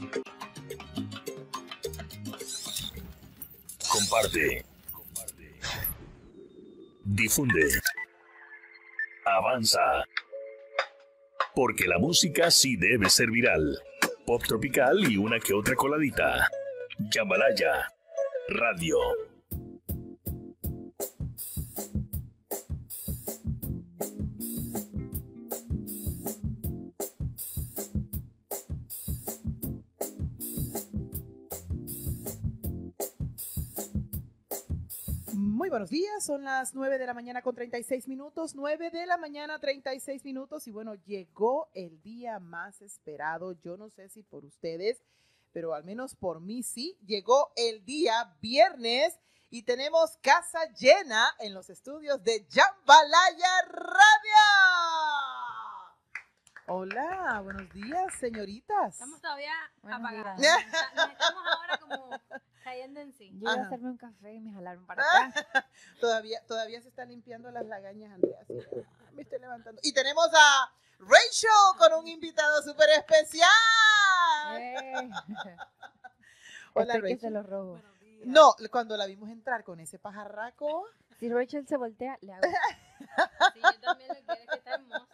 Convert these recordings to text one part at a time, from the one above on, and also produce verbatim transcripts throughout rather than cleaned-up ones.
Comparte. Difunde. Avanza. Porque la música sí debe ser viral. Pop tropical y una que otra coladita. Jambalaya Radio. Muy buenos días, son las nueve de la mañana con treinta y seis minutos, nueve de la mañana treinta y seis minutos y bueno, llegó el día más esperado, yo no sé si por ustedes, pero al menos por mí sí, llegó el día viernes y tenemos casa llena en los estudios de Jambalaya Radio. Hola, buenos días, señoritas. Estamos todavía Buenos apagados. días. Nos estamos ahora como cayendo en sí. Yo iba Ajá. a hacerme un café y me jalaron para acá. Todavía, todavía se está limpiando las lagañas, Andrea. Sí, ah, me estoy levantando. Y tenemos a Rachel con un invitado súper especial. ¡Eh! Hola, Estoy que Rachel. se lo robo. Buenos días. No, cuando la vimos entrar con ese pajarraco. Si Rachel se voltea, le hago. Sí, yo también lo quiero, que está hermoso.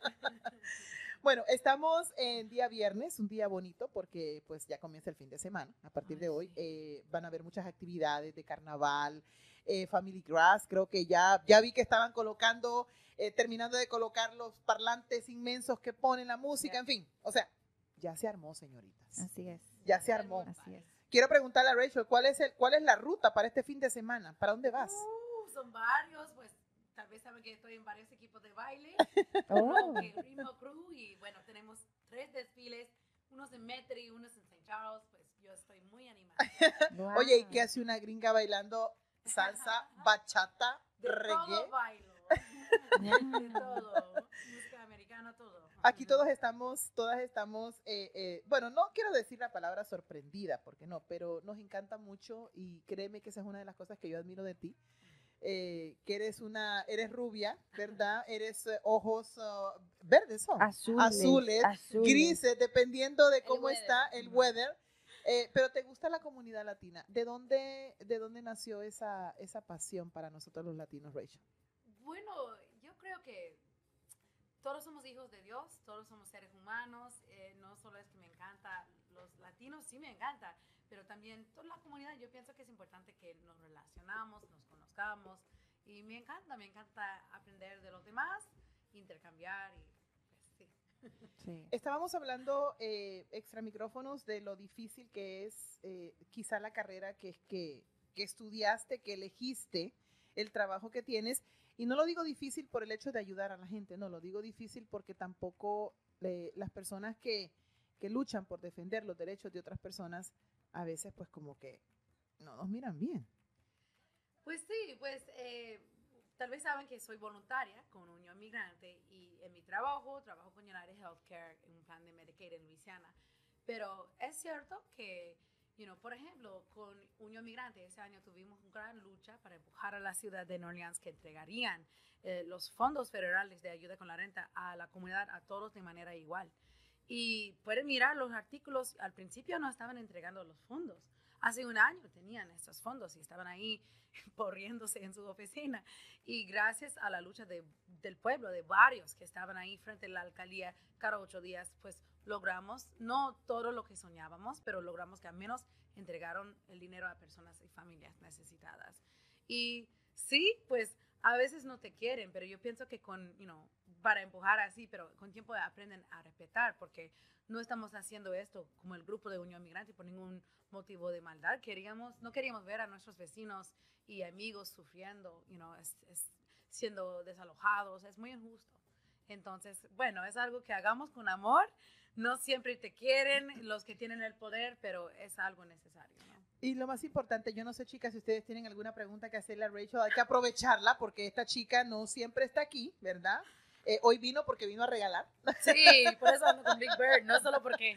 Bueno, estamos en día viernes, un día bonito porque pues ya comienza el fin de semana. A partir Ay, de hoy sí. eh, van a haber muchas actividades de carnaval, eh, Family Grass. Creo que ya, ya vi que estaban colocando, eh, terminando de colocar los parlantes inmensos que ponen la música, Ya. en fin. O sea, ya se armó, señoritas. Así es. Ya se armó. Así es. Quiero preguntarle a Rachel, ¿cuál es, el, ¿cuál es la ruta para este fin de semana? ¿Para dónde vas? Uh, son varios, pues tal vez saben que estoy en varios equipos de baile. Oh. Uno que Ritmo Crew y bueno, tenemos tres desfiles, unos en Metri, unos en Saint Charles, pues yo estoy muy animada. Guau. Oye, ¿y qué hace una gringa bailando salsa, bachata, De reggae? todo bailo. De todo. Música americana, todo. Aquí todos estamos, todas estamos, eh, eh, bueno, no quiero decir la palabra sorprendida, porque no, pero nos encanta mucho y créeme que esa es una de las cosas que yo admiro de ti, eh, que eres una, eres rubia, ¿verdad? Eres eh, ojos uh, verdes, son Azules. azules, azules. grises, dependiendo de El cómo weather. está el weather. Eh, pero te gusta la comunidad latina. ¿De dónde, de dónde nació esa, esa pasión para nosotros los latinos, Rachel? Bueno, yo creo que todos somos hijos de Dios, todos somos seres humanos, eh, no solo es que me encanta, los latinos sí me encanta, pero también toda la comunidad, yo pienso que es importante que nos relacionamos, nos conozcamos, y me encanta, me encanta aprender de los demás, intercambiar, y pues sí. Sí. Estábamos hablando eh, extra micrófonos de lo difícil que es eh, quizá la carrera que, que, que estudiaste, que elegiste, el trabajo que tienes. Y no lo digo difícil por el hecho de ayudar a la gente, no, lo digo difícil porque tampoco eh, las personas que, que luchan por defender los derechos de otras personas, a veces pues como que no nos miran bien. Pues sí, pues eh, tal vez saben que soy voluntaria con Unión Migrante y en mi trabajo, trabajo con United Healthcare en un plan de Medicaid en Luisiana. Pero es cierto que, you know, por ejemplo, con Unión Migrante ese año tuvimos una gran lucha para empujar a la ciudad de New Orleans que entregarían eh, los fondos federales de ayuda con la renta a la comunidad, a todos de manera igual. Y pueden mirar los artículos, al principio no estaban entregando los fondos. Hace un año tenían estos fondos y estaban ahí porriéndose en su oficina. Y gracias a la lucha de, del pueblo, de varios que estaban ahí frente a la alcaldía cada ocho días, pues logramos, no todo lo que soñábamos, pero logramos que al menos entregaron el dinero a personas y familias necesitadas. Y sí, pues a veces no te quieren, pero yo pienso que con, you know, para empujar así, pero con tiempo aprenden a respetar, porque no estamos haciendo esto como el grupo de Unión Migrante por ningún motivo de maldad. Queríamos, no queríamos ver a nuestros vecinos y amigos sufriendo, you know, es, es siendo desalojados, es muy injusto. Entonces, bueno, es algo que hagamos con amor. No siempre te quieren los que tienen el poder, pero es algo necesario, ¿no? Y lo más importante, yo no sé, chicas, si ustedes tienen alguna pregunta que hacerle a Rachel, hay que aprovecharla porque esta chica no siempre está aquí, ¿verdad? Eh, hoy vino porque vino a regalar. Sí, por eso ando con Big Bird, no solo porque...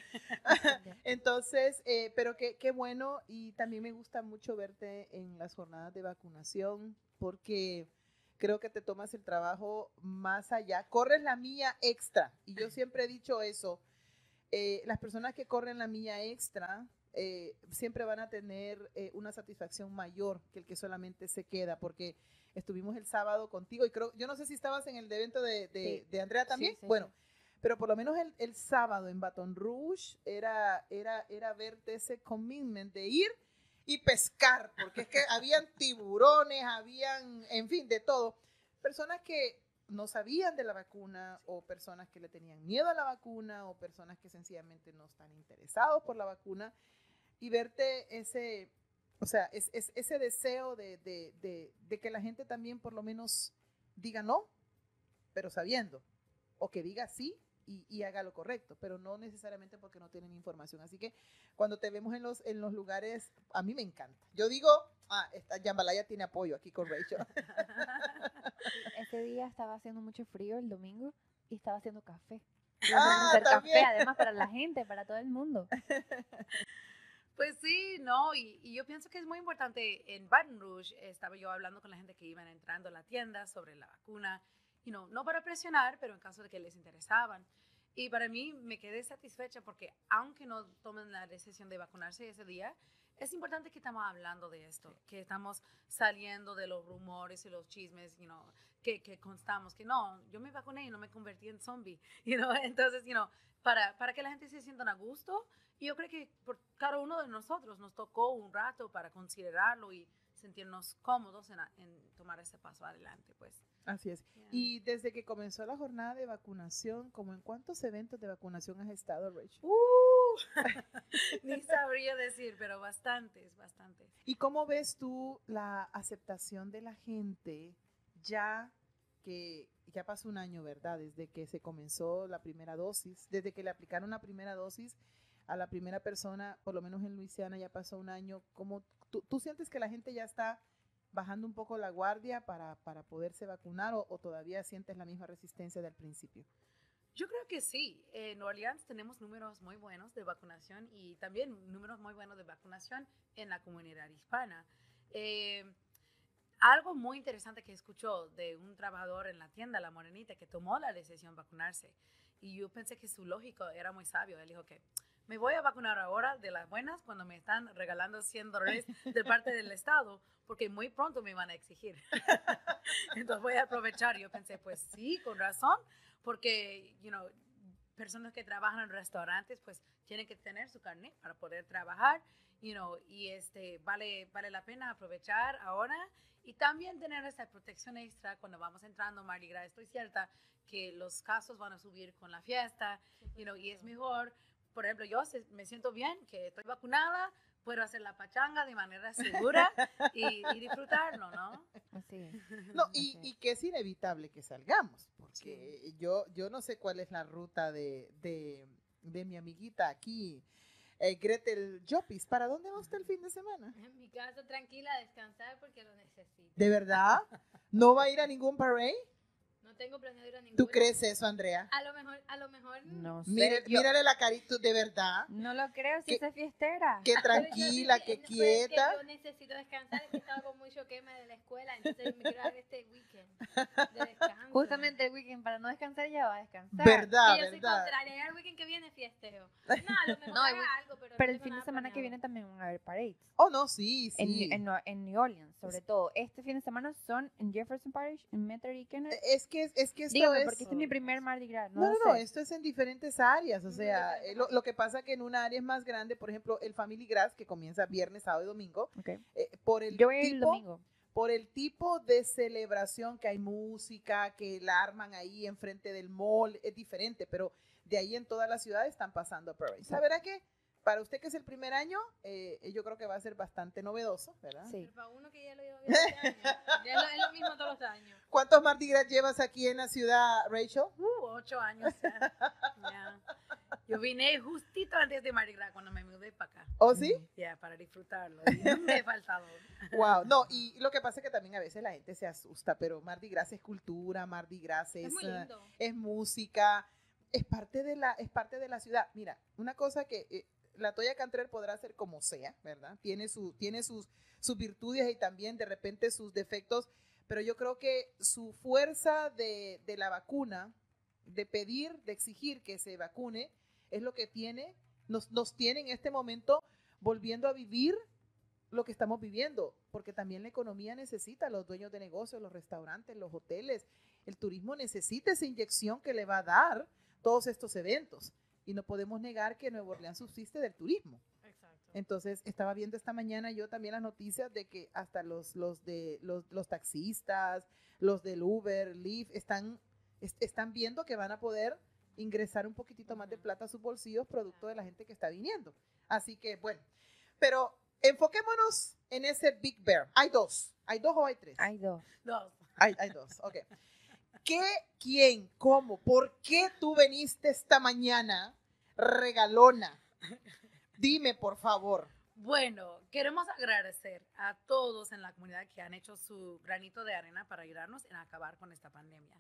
Entonces, eh, pero qué, qué bueno, y también me gusta mucho verte en las jornadas de vacunación porque creo que te tomas el trabajo más allá, corres la milla extra, y yo siempre he dicho eso. eh, las personas que corren la milla extra eh, siempre van a tener eh, una satisfacción mayor que el que solamente se queda, porque estuvimos el sábado contigo y creo, yo no sé si estabas en el evento de, de, Sí. de Andrea también, Sí, sí, bueno, sí. pero por lo menos el, el sábado en Baton Rouge era, era, era verte ese commitment de ir y pescar, porque es que habían tiburones, habían, en fin, de todo. Personas que no sabían de la vacuna o personas que le tenían miedo a la vacuna o personas que sencillamente no están interesados por la vacuna y verte ese, o sea, es, es, ese deseo de, de, de, de que la gente también por lo menos diga no, pero sabiendo, o que diga sí y, y haga lo correcto, pero no necesariamente porque no tienen información. Así que cuando te vemos en los, en los lugares, a mí me encanta. Yo digo, ah, esta Jambalaya tiene apoyo aquí con Rachel. Ese día estaba haciendo mucho frío el domingo y estaba haciendo café. Ah, Íbamos a hacer también. café, además para la gente, para todo el mundo. Pues sí, no, y, y yo pienso que es muy importante. En Baton Rouge estaba yo hablando con la gente que iban entrando a la tienda sobre la vacuna, you know, no para presionar, pero en caso de que les interesaban. Y para mí me quedé satisfecha porque aunque no tomen la decisión de vacunarse ese día, es importante que estamos hablando de esto, que estamos saliendo de los rumores y los chismes, you know, que, que constamos, que no, yo me vacuné y no me convertí en zombie, you know, entonces, you know, para, para que la gente se sienta a gusto. Y yo creo que por cada uno de nosotros nos tocó un rato para considerarlo y sentirnos cómodos en, en tomar ese paso adelante, pues. Así es. Yeah. Y desde que comenzó la jornada de vacunación, ¿como en cuántos eventos de vacunación has estado, Rachel? Uh, ni sabría decir, pero bastantes, bastantes. ¿Y cómo ves tú la aceptación de la gente ya que ya pasó un año, ¿verdad? Desde que se comenzó la primera dosis, desde que le aplicaron la primera dosis a la primera persona, por lo menos en Luisiana ya pasó un año. ¿Cómo tú, tú sientes que la gente ya está bajando un poco la guardia para, para poderse vacunar o, o todavía sientes la misma resistencia del principio? Yo creo que sí. En New Orleans tenemos números muy buenos de vacunación y también números muy buenos de vacunación en la comunidad hispana. Eh, algo muy interesante que escuchó de un trabajador en la tienda, La Morenita, que tomó la decisión de vacunarse. Y yo pensé que su lógico era muy sabio. Él dijo que me voy a vacunar ahora de las buenas cuando me están regalando cien dólares de parte del Estado, porque muy pronto me van a exigir. Entonces voy a aprovechar. Yo pensé, pues sí, con razón, porque, you know, personas que trabajan en restaurantes, pues tienen que tener su carnet para poder trabajar, you know, y este, vale, vale la pena aprovechar ahora y también tener esa protección extra cuando vamos entrando a Mardi Gras. Estoy cierta que los casos van a subir con la fiesta, you know, y es mejor. Por ejemplo, yo me siento bien, que estoy vacunada, puedo hacer la pachanga de manera segura y, y disfrutarlo, ¿no? Así es. No, y, Así y que es inevitable que salgamos, porque Sí. yo, yo no sé cuál es la ruta de, de, de mi amiguita aquí, eh, Gretel Llopis. ¿Para dónde va usted el fin de semana? En mi casa, tranquila, a descansar porque lo necesito. ¿De verdad? ¿No va a ir a ningún parade? No tengo planeado ir a ninguna. ¿Tú crees eso, Andrea? A lo mejor, a lo mejor. No sé. Mire, yo mírale la carita, ¿de verdad? no lo creo si ¿Qué- esa es fiestera. Qué Pero yo tranquila, sí- qué eh, pues, quieta. Que yo necesito descansar, es que estaba con mucho quema de la escuela, entonces me quiero dar este weekend de descanso. Justamente el weekend, para no descansar, ya va a descansar. ¿Verdad, Que yo soy verdad? contraria, el weekend que viene fiesteo. No, a lo mejor No, el haga week- algo, pero, Pero no el tengo fin de nada semana que planeado. viene también van a haber parades. Oh, no, sí, En, sí. en, Nue- en New Orleans, sobre todo. Este fin de semana son en Jefferson Parish, en Metairie y Kenner. Es que, es que esto Dígame, es... porque este es mi primer Mardi Gras. No, No, no, lo no, sé. esto es en diferentes áreas, o Ujú, sea, diferentes eh, lo, áreas. lo que pasa que en una área es más grande, por ejemplo, el Family Grass, que comienza viernes, sábado y domingo, Ok. eh, por el Yo voy a ir el tipo, domingo. por el tipo de celebración que hay música, que la arman ahí enfrente del mall, es diferente, pero de ahí en toda la ciudad están pasando parades. La Exacto. verdad que para usted que es el primer año, eh, yo creo que va a ser bastante novedoso, ¿verdad? Sí. Pero para uno que ya lo lleva bien este año, ya es lo, es lo mismo todos los años. ¿Cuántos Mardi Gras llevas aquí en la ciudad, Rachel? Uh, ocho años ya. Ya. Yo vine justito antes de Mardi Gras cuando me mudé para acá. ¿Oh, sí? Ya, para disfrutarlo. Y no me he faltado. Wow, no, y lo que pasa es que también a veces la gente se asusta, pero Mardi Gras es cultura, Mardi Gras es, Es muy eh, lindo. es música, es parte de la, es parte de la ciudad. Mira, una cosa que eh, la Toya Cantrell podrá hacer como sea, ¿verdad? Tiene, su, tiene sus, sus virtudes y también de repente sus defectos, pero yo creo que su fuerza de, de la vacuna, de pedir, de exigir que se vacune, es lo que tiene, nos, nos tiene en este momento volviendo a vivir lo que estamos viviendo, porque también la economía necesita, los dueños de negocios, los restaurantes, los hoteles, el turismo necesita esa inyección que le va a dar todos estos eventos. Y no podemos negar que Nueva Orleans subsiste del turismo. Exacto. Entonces, estaba viendo esta mañana yo también las noticias de que hasta los, los, de, los, los taxistas, los del Uber, Lyft, están, est- están viendo que van a poder ingresar un poquitito más de plata a sus bolsillos producto de la gente que está viniendo. Así que, bueno, pero enfoquémonos en ese Big Bear. Hay dos. ¿Hay dos o hay tres? Hay dos. Dos. Hay, hay dos, ok. ¿Qué, quién, cómo, por qué tú viniste esta mañana regalona? Dime, por favor. Bueno, queremos agradecer a todos en la comunidad que han hecho su granito de arena para ayudarnos en acabar con esta pandemia.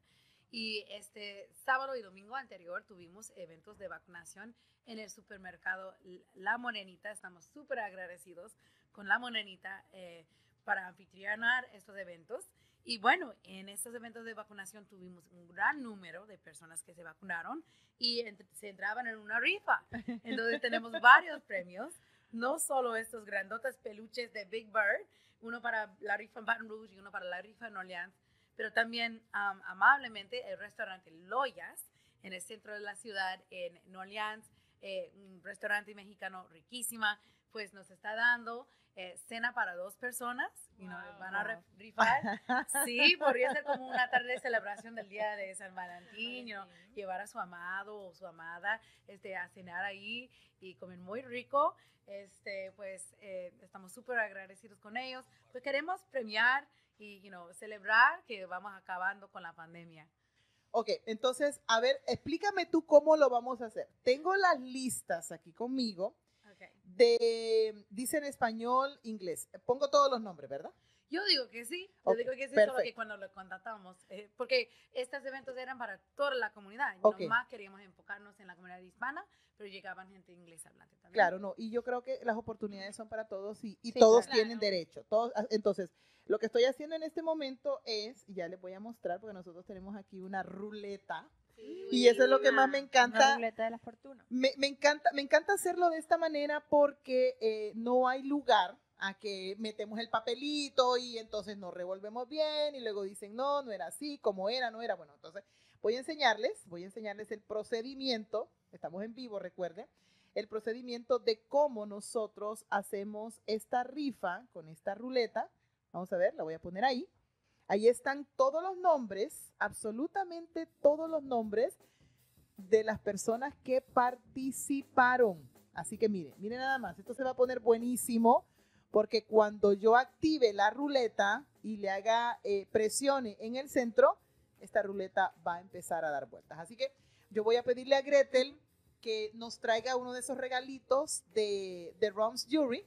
Y este sábado y domingo anterior tuvimos eventos de vacunación en el supermercado La Morenita. Estamos súper agradecidos con La Morenita eh, para anfitrionar estos eventos. Y bueno, en estos eventos de vacunación tuvimos un gran número de personas que se vacunaron y ent- se entraban en una rifa. Entonces tenemos varios premios, no solo estos grandotes peluches de Big Bird, uno para la rifa en Baton Rouge y uno para la rifa en Orleans, pero también um, amablemente el restaurante Loyas en el centro de la ciudad en New Orleans, eh, un restaurante mexicano riquísima, pues nos está dando eh, cena para dos personas y Wow. nos van a re- rifar. Sí, podría ser como una tarde de celebración del día de San Valentín, you know, llevar a su amado o su amada este, a cenar ahí y comer muy rico. Este, pues eh, estamos súper agradecidos con ellos. Pues queremos premiar y you know, celebrar que vamos acabando con la pandemia. Ok, entonces, a ver, explícame tú cómo lo vamos a hacer. Tengo las listas aquí conmigo Okay. de, dice en español, inglés. Pongo todos los nombres, ¿verdad? Yo digo que sí, Ok, yo digo que sí, perfecto. solo que cuando lo contratamos, eh, porque estos eventos eran para toda la comunidad, Ok. nomás queríamos enfocarnos en la comunidad hispana, pero llegaban gente inglés hablante también. Claro, no, y yo creo que las oportunidades son para todos y, y Sí, todos claro. tienen derecho. Todos, ah, entonces, lo que estoy haciendo en este momento es, y ya les voy a mostrar, porque nosotros tenemos aquí una ruleta, Sí, y eso es lo que más me Una encanta. ruleta de la fortuna. Me, me encanta, me encanta hacerlo de esta manera porque eh, no hay lugar a que metemos el papelito y entonces nos revolvemos bien y luego dicen, no, no era así, como era, no era. Bueno, entonces voy a enseñarles, voy a enseñarles el procedimiento, estamos en vivo, recuerden, el procedimiento de cómo nosotros hacemos esta rifa con esta ruleta. Vamos a ver, la voy a poner ahí. Ahí están todos los nombres, absolutamente todos los nombres de las personas que participaron. Así que miren, miren nada más, esto se va a poner buenísimo porque cuando yo active la ruleta y le haga eh, presione en el centro, esta ruleta va a empezar a dar vueltas. Así que yo voy a pedirle a Gretel que nos traiga uno de esos regalitos de, de Ron's Jewelry,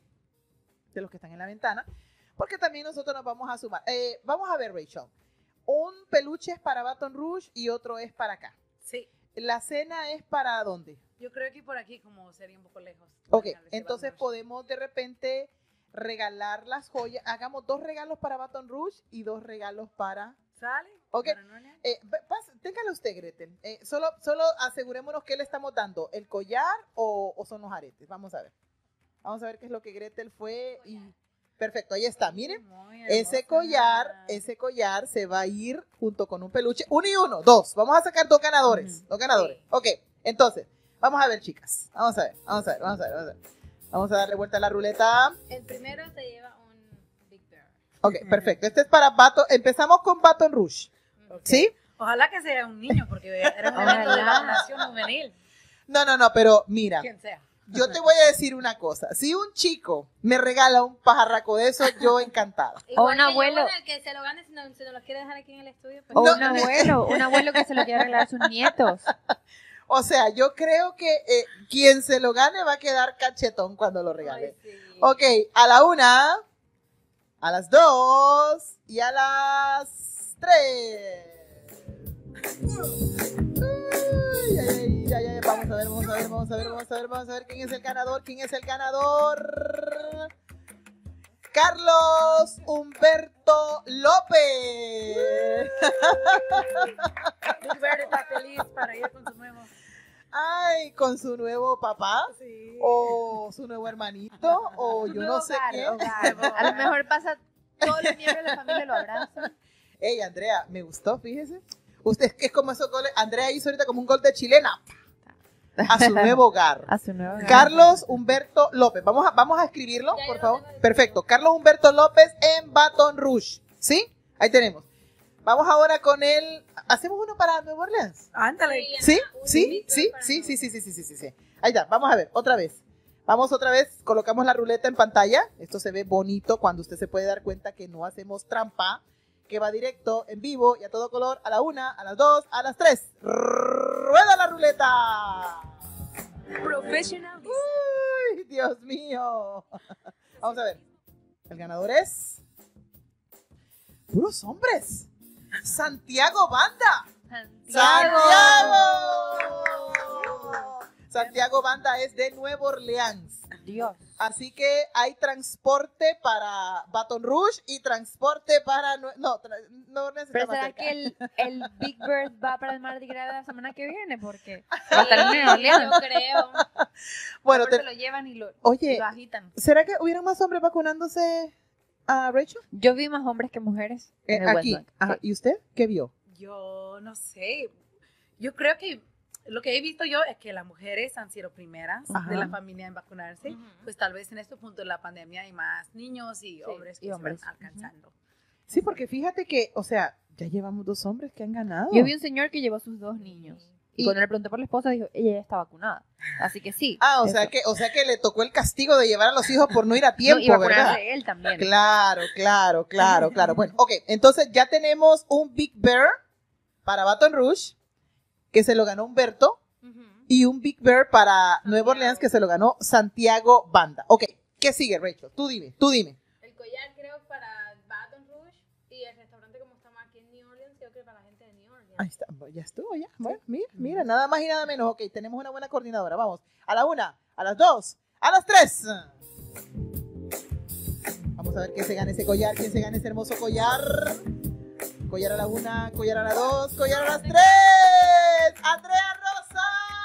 de los que están en la ventana, porque también nosotros nos vamos a sumar. Eh, vamos a ver, Rachel, un peluche es para Baton Rouge y otro es para acá. Sí, ¿La cena es para dónde? yo creo que por aquí como sería un poco lejos. Ok, Dejarles de entonces Baton Rouge. podemos de repente regalar las joyas. Hagamos dos regalos para Baton Rouge y dos regalos para... ¿Sale? Ok. ¿Para New Orleans? Eh, ve- pas- téngalo usted, Gretel. Eh, solo, solo asegurémonos qué le estamos dando, el collar o, o son los aretes. Vamos a ver. Vamos a ver qué es lo que Gretel fue y... Perfecto, ahí está, miren. Muy Ese hermosa. collar, ese collar se va a ir junto con un peluche. Uno y uno, dos. Vamos a sacar dos ganadores. Ujú. Dos ganadores. Sí. Ok, entonces, vamos a ver, chicas. Vamos a ver, vamos a ver, vamos a ver, vamos a ver. Vamos a darle vuelta a la ruleta. El primero se lleva un Big Bear. Ok, perfecto. Este es para Baton. Empezamos con Baton Rouge. Ok. ¿Sí? Ojalá que sea un niño, porque era un Ojalá. evento de vacunación juvenil. No, no, no, pero mira, Quien sea. yo te voy a decir una cosa. Si un chico me regala un pajarraco de eso, yo encantada. Igual un que yo, abuelo. bueno, el que se lo gane, si no, si no lo quiere dejar aquí en el estudio, pues O No, un abuelo, un abuelo que se lo quiera regalar a sus nietos. O sea, yo creo que eh, quien se lo gane va a quedar cachetón cuando lo regale. Ay, sí. Ok, a la una, a las dos y a las tres. Ay, ay, ay, ay, vamos a ver, vamos a ver, vamos a ver, vamos a ver, vamos a ver quién es el ganador, quién es el ganador. Carlos Humberto López. Big Bird está feliz para ir con su nuevo. Ay, con su nuevo papá, Sí. o su nuevo hermanito, o yo no sé Hogar, qué. hogar. A lo mejor pasa, todos los miembros de la familia lo abrazan. Ey, Andrea, me gustó, fíjese. Usted es que es como esos goles. Andrea hizo ahorita como un gol de chilena. A su nuevo hogar. A su nuevo hogar. Carlos Humberto López. Vamos a, vamos a escribirlo, Ya, por ya lo favor. tengo escrito. Perfecto. Carlos Humberto López en Baton Rouge. ¿Sí? Ahí tenemos. Vamos ahora con el... ¿Hacemos uno para Nueva Orleans? Ándale. ¿Sí? Un ¿Sí? Big ¿Sí? Bird para Sí, Nueva sí, sí, sí, sí, sí, sí, sí. Ahí está. Vamos a ver, otra vez. Vamos otra vez. Colocamos la ruleta en pantalla. Esto se ve bonito cuando usted se puede dar cuenta que no hacemos trampa. Que va directo, en vivo y a todo color, a la una, a las dos, a las tres. ¡Rueda la ruleta! Professional. ¡Uy, Dios mío! Vamos a ver. El ganador es... ¡Puros hombres! ¡Santiago Banda! Santiago. ¡Santiago! Santiago Banda es de Nueva Orleans. Dios. Así que hay transporte para Baton Rouge y transporte para... Nue- No, tra- no Orleans Pero está más ¿será cerca. que el, el Big Bird va para el Mardi Gras la semana que viene? Porque va a estar en Nueva Orleans. Yo creo. Bueno, Aparte te- lo llevan y lo, Oye, lo agitan. ¿será que hubieran más hombres vacunándose a Rachel? Yo vi más hombres que mujeres Eh, en el West aquí. Bank. Ajá. Sí. ¿Y usted qué vio? Yo no sé. Yo creo que lo que he visto yo es que las mujeres han sido primeras Ajá. de la familia en vacunarse. Ujú. Pues tal vez en este punto de la pandemia hay más niños y hombres que y se hombres. van alcanzando. Sí, porque fíjate que, o sea, ya llevamos dos hombres que han ganado. Yo vi un señor que llevó a sus dos niños. Y, Y- cuando le pregunté por la esposa, dijo, ella ya está vacunada. Así que sí. Ah, o eso. sea que, o sea que le tocó el castigo de llevar a los hijos por no ir a No, tiempo, y ¿verdad? vacunarse él también. Claro, claro, claro, claro. Bueno, ok, entonces ya tenemos un Big Bear para Baton Rouge, que se lo ganó Humberto, Ujú. y un Big Bear para Nueva Santiago. Orleans, que se lo ganó Santiago Banda. Ok, ¿qué sigue, Rachel? Tú dime, tú dime. El collar creo para Baton Rouge y el restaurante como estamos aquí en New Orleans, creo que para la gente de New Orleans. Ahí está, ya estuvo, ya. Bueno, mira, mira, nada más y nada menos. Ok, tenemos una buena coordinadora. Vamos, a la una, a las dos, a las tres. Vamos a ver quién se gana ese collar, quién se gana ese hermoso collar. Collar a la una, collar a la dos, collar a las tres. ¡Andrea Rosa!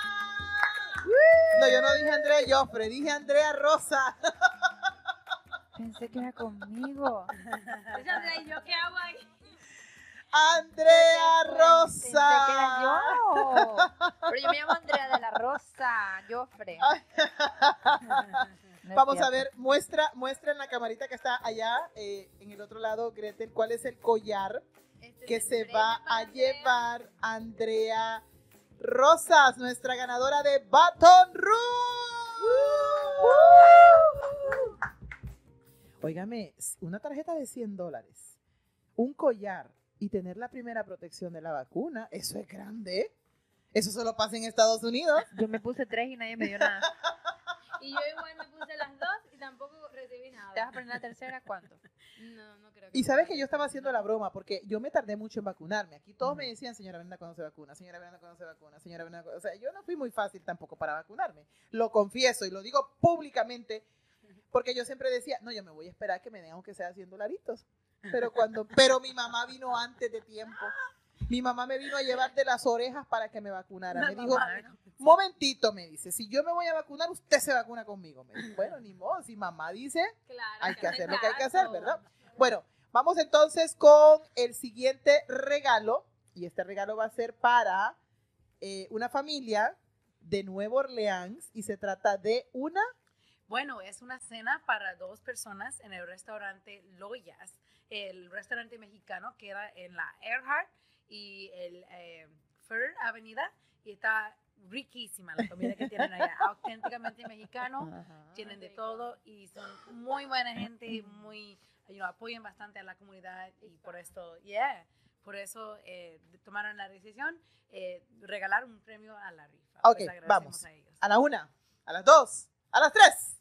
No, yo no dije Andrea Joffre, dije Andrea Rosa. Pensé que era conmigo. Entonces, Andrea, ¿y yo qué hago ahí? Andrea Pensé que era Rosa. yo. Pero yo me llamo Andrea de la Rosa, Joffre. Ay. No es Vamos a cierto. ver, muestra, muestra en la camarita que está allá, eh, en el otro lado, Gretel, cuál es el collar Este que es el se premio va para a Andrea. llevar Andrea Rosas, nuestra ganadora de Baton Rouge. Óigame, una tarjeta de cien dólares, un collar y tener la primera protección de la vacuna, eso es grande. Eso solo pasa en Estados Unidos. Yo me puse tres y nadie me dio nada. Y yo igual me puse las dos y tampoco recibí nada. ¿Te vas a poner la tercera cuánto? No, no creo. Y me sabes pase. que yo estaba haciendo la broma porque yo me tardé mucho en vacunarme. Aquí todos me decían, señora Brenda, ¿cuándo se vacuna? Señora Brenda, ¿cuándo se vacuna? Señora Brenda, ¿cuándo-?" O sea, yo no fui muy fácil tampoco para vacunarme. Lo confieso y lo digo públicamente porque yo siempre decía, no, yo me voy a esperar que me den aunque sea cien dolaritos. Pero cuando, pero mi mamá vino antes de tiempo. Mi mamá me vino a llevar de las orejas para que me vacunara. Me dijo, momentito, me dice, si yo me voy a vacunar, usted se vacuna conmigo. Me dijo, bueno, ni modo, si mamá dice, Claro, hay que hacer lo que hay que exacto. hacer, ¿verdad? Bueno, vamos entonces con el siguiente regalo. Y este regalo va a ser para eh, una familia de Nueva Orleans. Y se trata de una... Bueno, es una cena para dos personas en el restaurante Loyas, el restaurante mexicano que queda en la Earhart y el eh, Fur Avenida, y está riquísima la comida que tienen allá, auténticamente mexicano, Ajá. tienen de todo y son muy buena gente, y muy, you know, apoyan bastante a la comunidad y por esto, yeah, por eso eh, tomaron la decisión eh, regalar un premio a la rifa. Ok, Les agradecemos vamos. a ellos. A la una, a las dos, a las tres.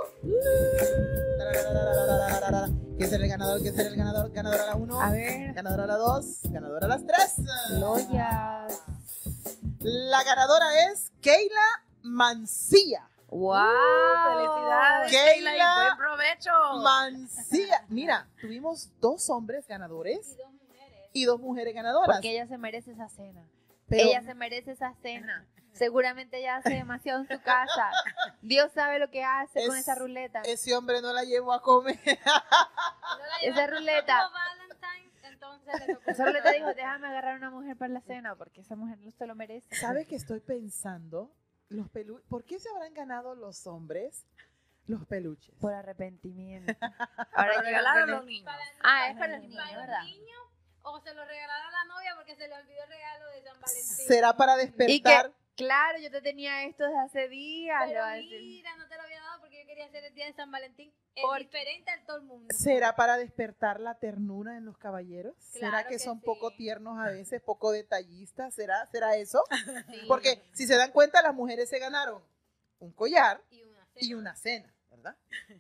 ¿Quién será el ganador? ¿Quién será el ganador? Ganador a la uno, A ver, ganador a la dos, ganador a las tres. Loyas. La ganadora es Keila Mancilla. ¡Wow! Felicidades, Keila Keila, y buen provecho. Mancilla. Mira, tuvimos dos hombres ganadores Y dos mujeres. y dos mujeres ganadoras. Porque ella se merece esa cena. Pero Ella se merece esa cena. Seguramente ella hace demasiado en su casa. Dios sabe lo que hace con Es- esa ruleta. ese hombre no la llevó a comer. No la Esa llevé ruleta. como Valentine's, entonces le tocó Esa ruleta dijo, déjame agarrar una mujer para la cena, porque esa mujer no se lo merece. ¿Sabes qué estoy pensando? Los pelu ¿Por qué se habrán ganado los hombres los peluches? Por arrepentimiento. Para Ahora llegan regalar a con los el- niños. Para- Ah, es para- para los niños, para ¿verdad? niños, o se lo regalará a la novia porque se le olvidó el regalo de San Valentín. ¿Será para Y que, despertar? claro, yo te tenía esto desde hace días. le Pero va a decir. mira, no te lo había dado porque yo quería hacer el día de San Valentín. Es Por- diferente a todo el mundo. ¿Será para despertar la ternura en los caballeros? ¿Será Claro que, que son sí. poco tiernos a veces, poco detallistas? ¿Será, ¿Será eso? Sí. Porque si se dan cuenta, las mujeres se ganaron un collar Y una cena. y una cena, ¿verdad?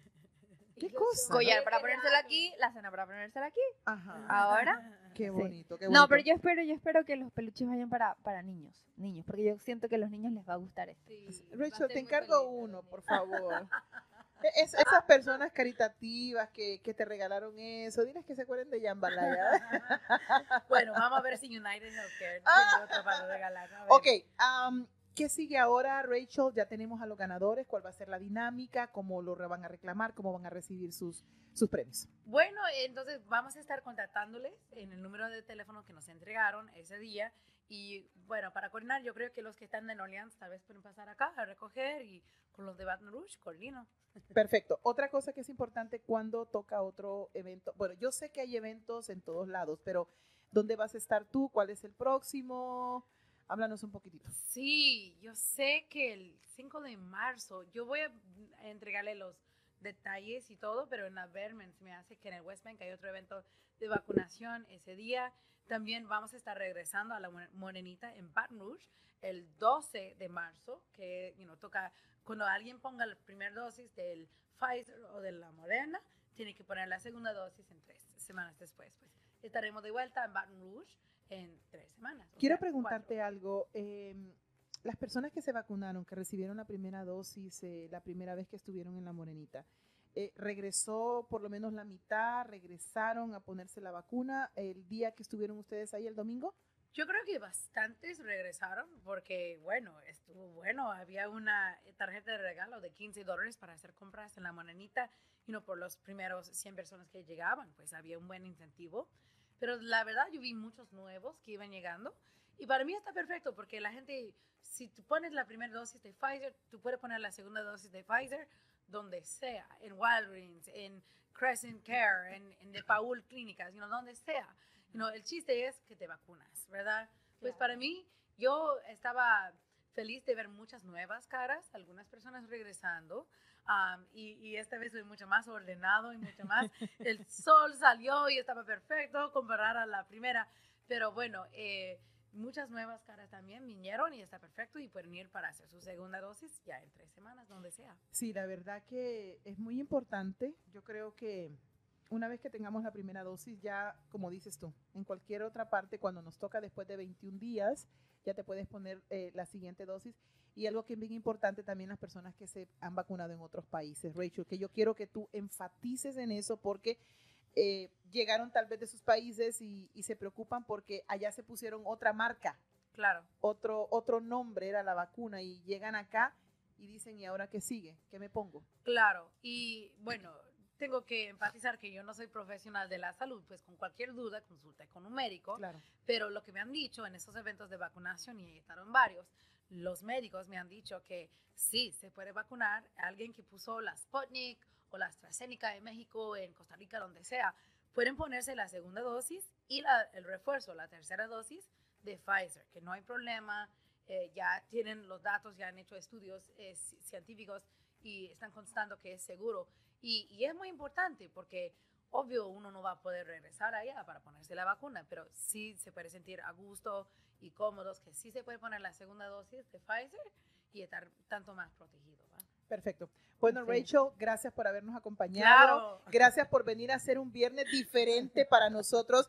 Y ¿Qué yo cosa? soy- Collar Qué para ponérselo regalo. aquí, la cena para ponérsela aquí. Ajá. Ahora. Qué Sí. bonito, qué bonito. No, pero yo espero, yo espero que los peluches vayan para, para niños, niños, porque yo siento que a los niños les va a gustar esto. Sí, va a Rachel, ser te muy encargo feliz, uno, Dani. por favor. Es- esas personas caritativas que, que te regalaron eso, diles que se acuerden de Jambalaya. Bueno, vamos a ver si United Healthcare Ah. tiene otro para regalar. A ver. Ok, am, ¿qué sigue ahora, Rachel? Ya tenemos a los ganadores, ¿cuál va a ser la dinámica? ¿Cómo lo re- van a reclamar? ¿Cómo van a recibir sus, sus premios? Bueno, entonces vamos a estar contactándoles en el número de teléfono que nos entregaron ese día. Y bueno, para coordinar, yo creo que los que están en Orleans tal vez pueden pasar acá a recoger, y con los de Baton Rouge, coordino. Perfecto. Otra cosa que es importante cuando toca otro evento. Bueno, yo sé que hay eventos en todos lados, pero ¿dónde vas a estar tú? ¿Cuál es el próximo? Háblanos un poquitito. Sí, yo sé que el cinco de marzo, yo voy a entregarle los detalles y todo, pero en la Vermont me hace que en el West Bank hay otro evento de vacunación ese día. También vamos a estar regresando a la Morenita en Baton Rouge el doce de marzo, que you know, toca, cuando alguien ponga la primera dosis del Pfizer o de la Moderna, tiene que poner la segunda dosis en tres semanas después. Pues estaremos de vuelta en Baton Rouge en tres semanas. o Quiero sea, preguntarte cuatro. algo. eh, las personas que se vacunaron, que recibieron la primera dosis eh, la primera vez que estuvieron en la Morenita, eh, ¿regresó por lo menos la mitad? ¿Regresaron a ponerse la vacuna el día que estuvieron ustedes ahí el domingo? Yo creo que bastantes regresaron porque, bueno, estuvo bueno. Había una tarjeta de regalo de quince dólares para hacer compras en la Morenita, y no por los primeros cien personas que llegaban, pues había un buen incentivo. Pero la verdad, yo vi muchos nuevos que iban llegando, y para mí está perfecto porque la gente, si tú pones la primera dosis de Pfizer, tú puedes poner la segunda dosis de Pfizer donde sea, en Walgreens, en Crescent Care, en, en De Paul Clínicas, you know, donde sea. You know, el chiste es que te vacunas, ¿verdad? Pues Claro. para mí, yo estaba feliz de ver muchas nuevas caras, algunas personas regresando, um, y, y esta vez fue mucho más ordenado y mucho más. El sol salió y estaba perfecto comparar a la primera, pero bueno, eh, muchas nuevas caras también vinieron y está perfecto, y pueden ir para hacer su segunda dosis ya en tres semanas, donde sea. Sí, la verdad que es muy importante. Yo creo que una vez que tengamos la primera dosis, ya, como dices tú, en cualquier otra parte, cuando nos toca después de veintiún días, ya te puedes poner eh, la siguiente dosis. Y algo que es bien importante también, las personas que se han vacunado en otros países, Rachel, que yo quiero que tú enfatices en eso, porque eh, llegaron tal vez de sus países y, y se preocupan porque allá se pusieron otra marca, Claro. otro, otro nombre era la vacuna, y llegan acá y dicen, ¿y ahora qué sigue? ¿Qué me pongo? Claro, y bueno, tengo que enfatizar que yo no soy profesional de la salud, pues con cualquier duda consulte con un médico, Claro. pero lo que me han dicho en esos eventos de vacunación, y estaban varios, los médicos me han dicho que sí, se puede vacunar a alguien que puso la Sputnik o la AstraZeneca en México, en Costa Rica, donde sea, pueden ponerse la segunda dosis y la, el refuerzo, la tercera dosis de Pfizer, que no hay problema, eh, ya tienen los datos, ya han hecho estudios eh, científicos y están constatando que es seguro. Y, y es muy importante porque, obvio, uno no va a poder regresar allá para ponerse la vacuna, pero sí se puede sentir a gusto y cómodos, que sí se puede poner la segunda dosis de Pfizer y estar tanto más protegido, ¿va? Perfecto. Bueno, Sí. Rachel, gracias por habernos acompañado. Claro. Gracias por venir a hacer un viernes diferente para nosotros.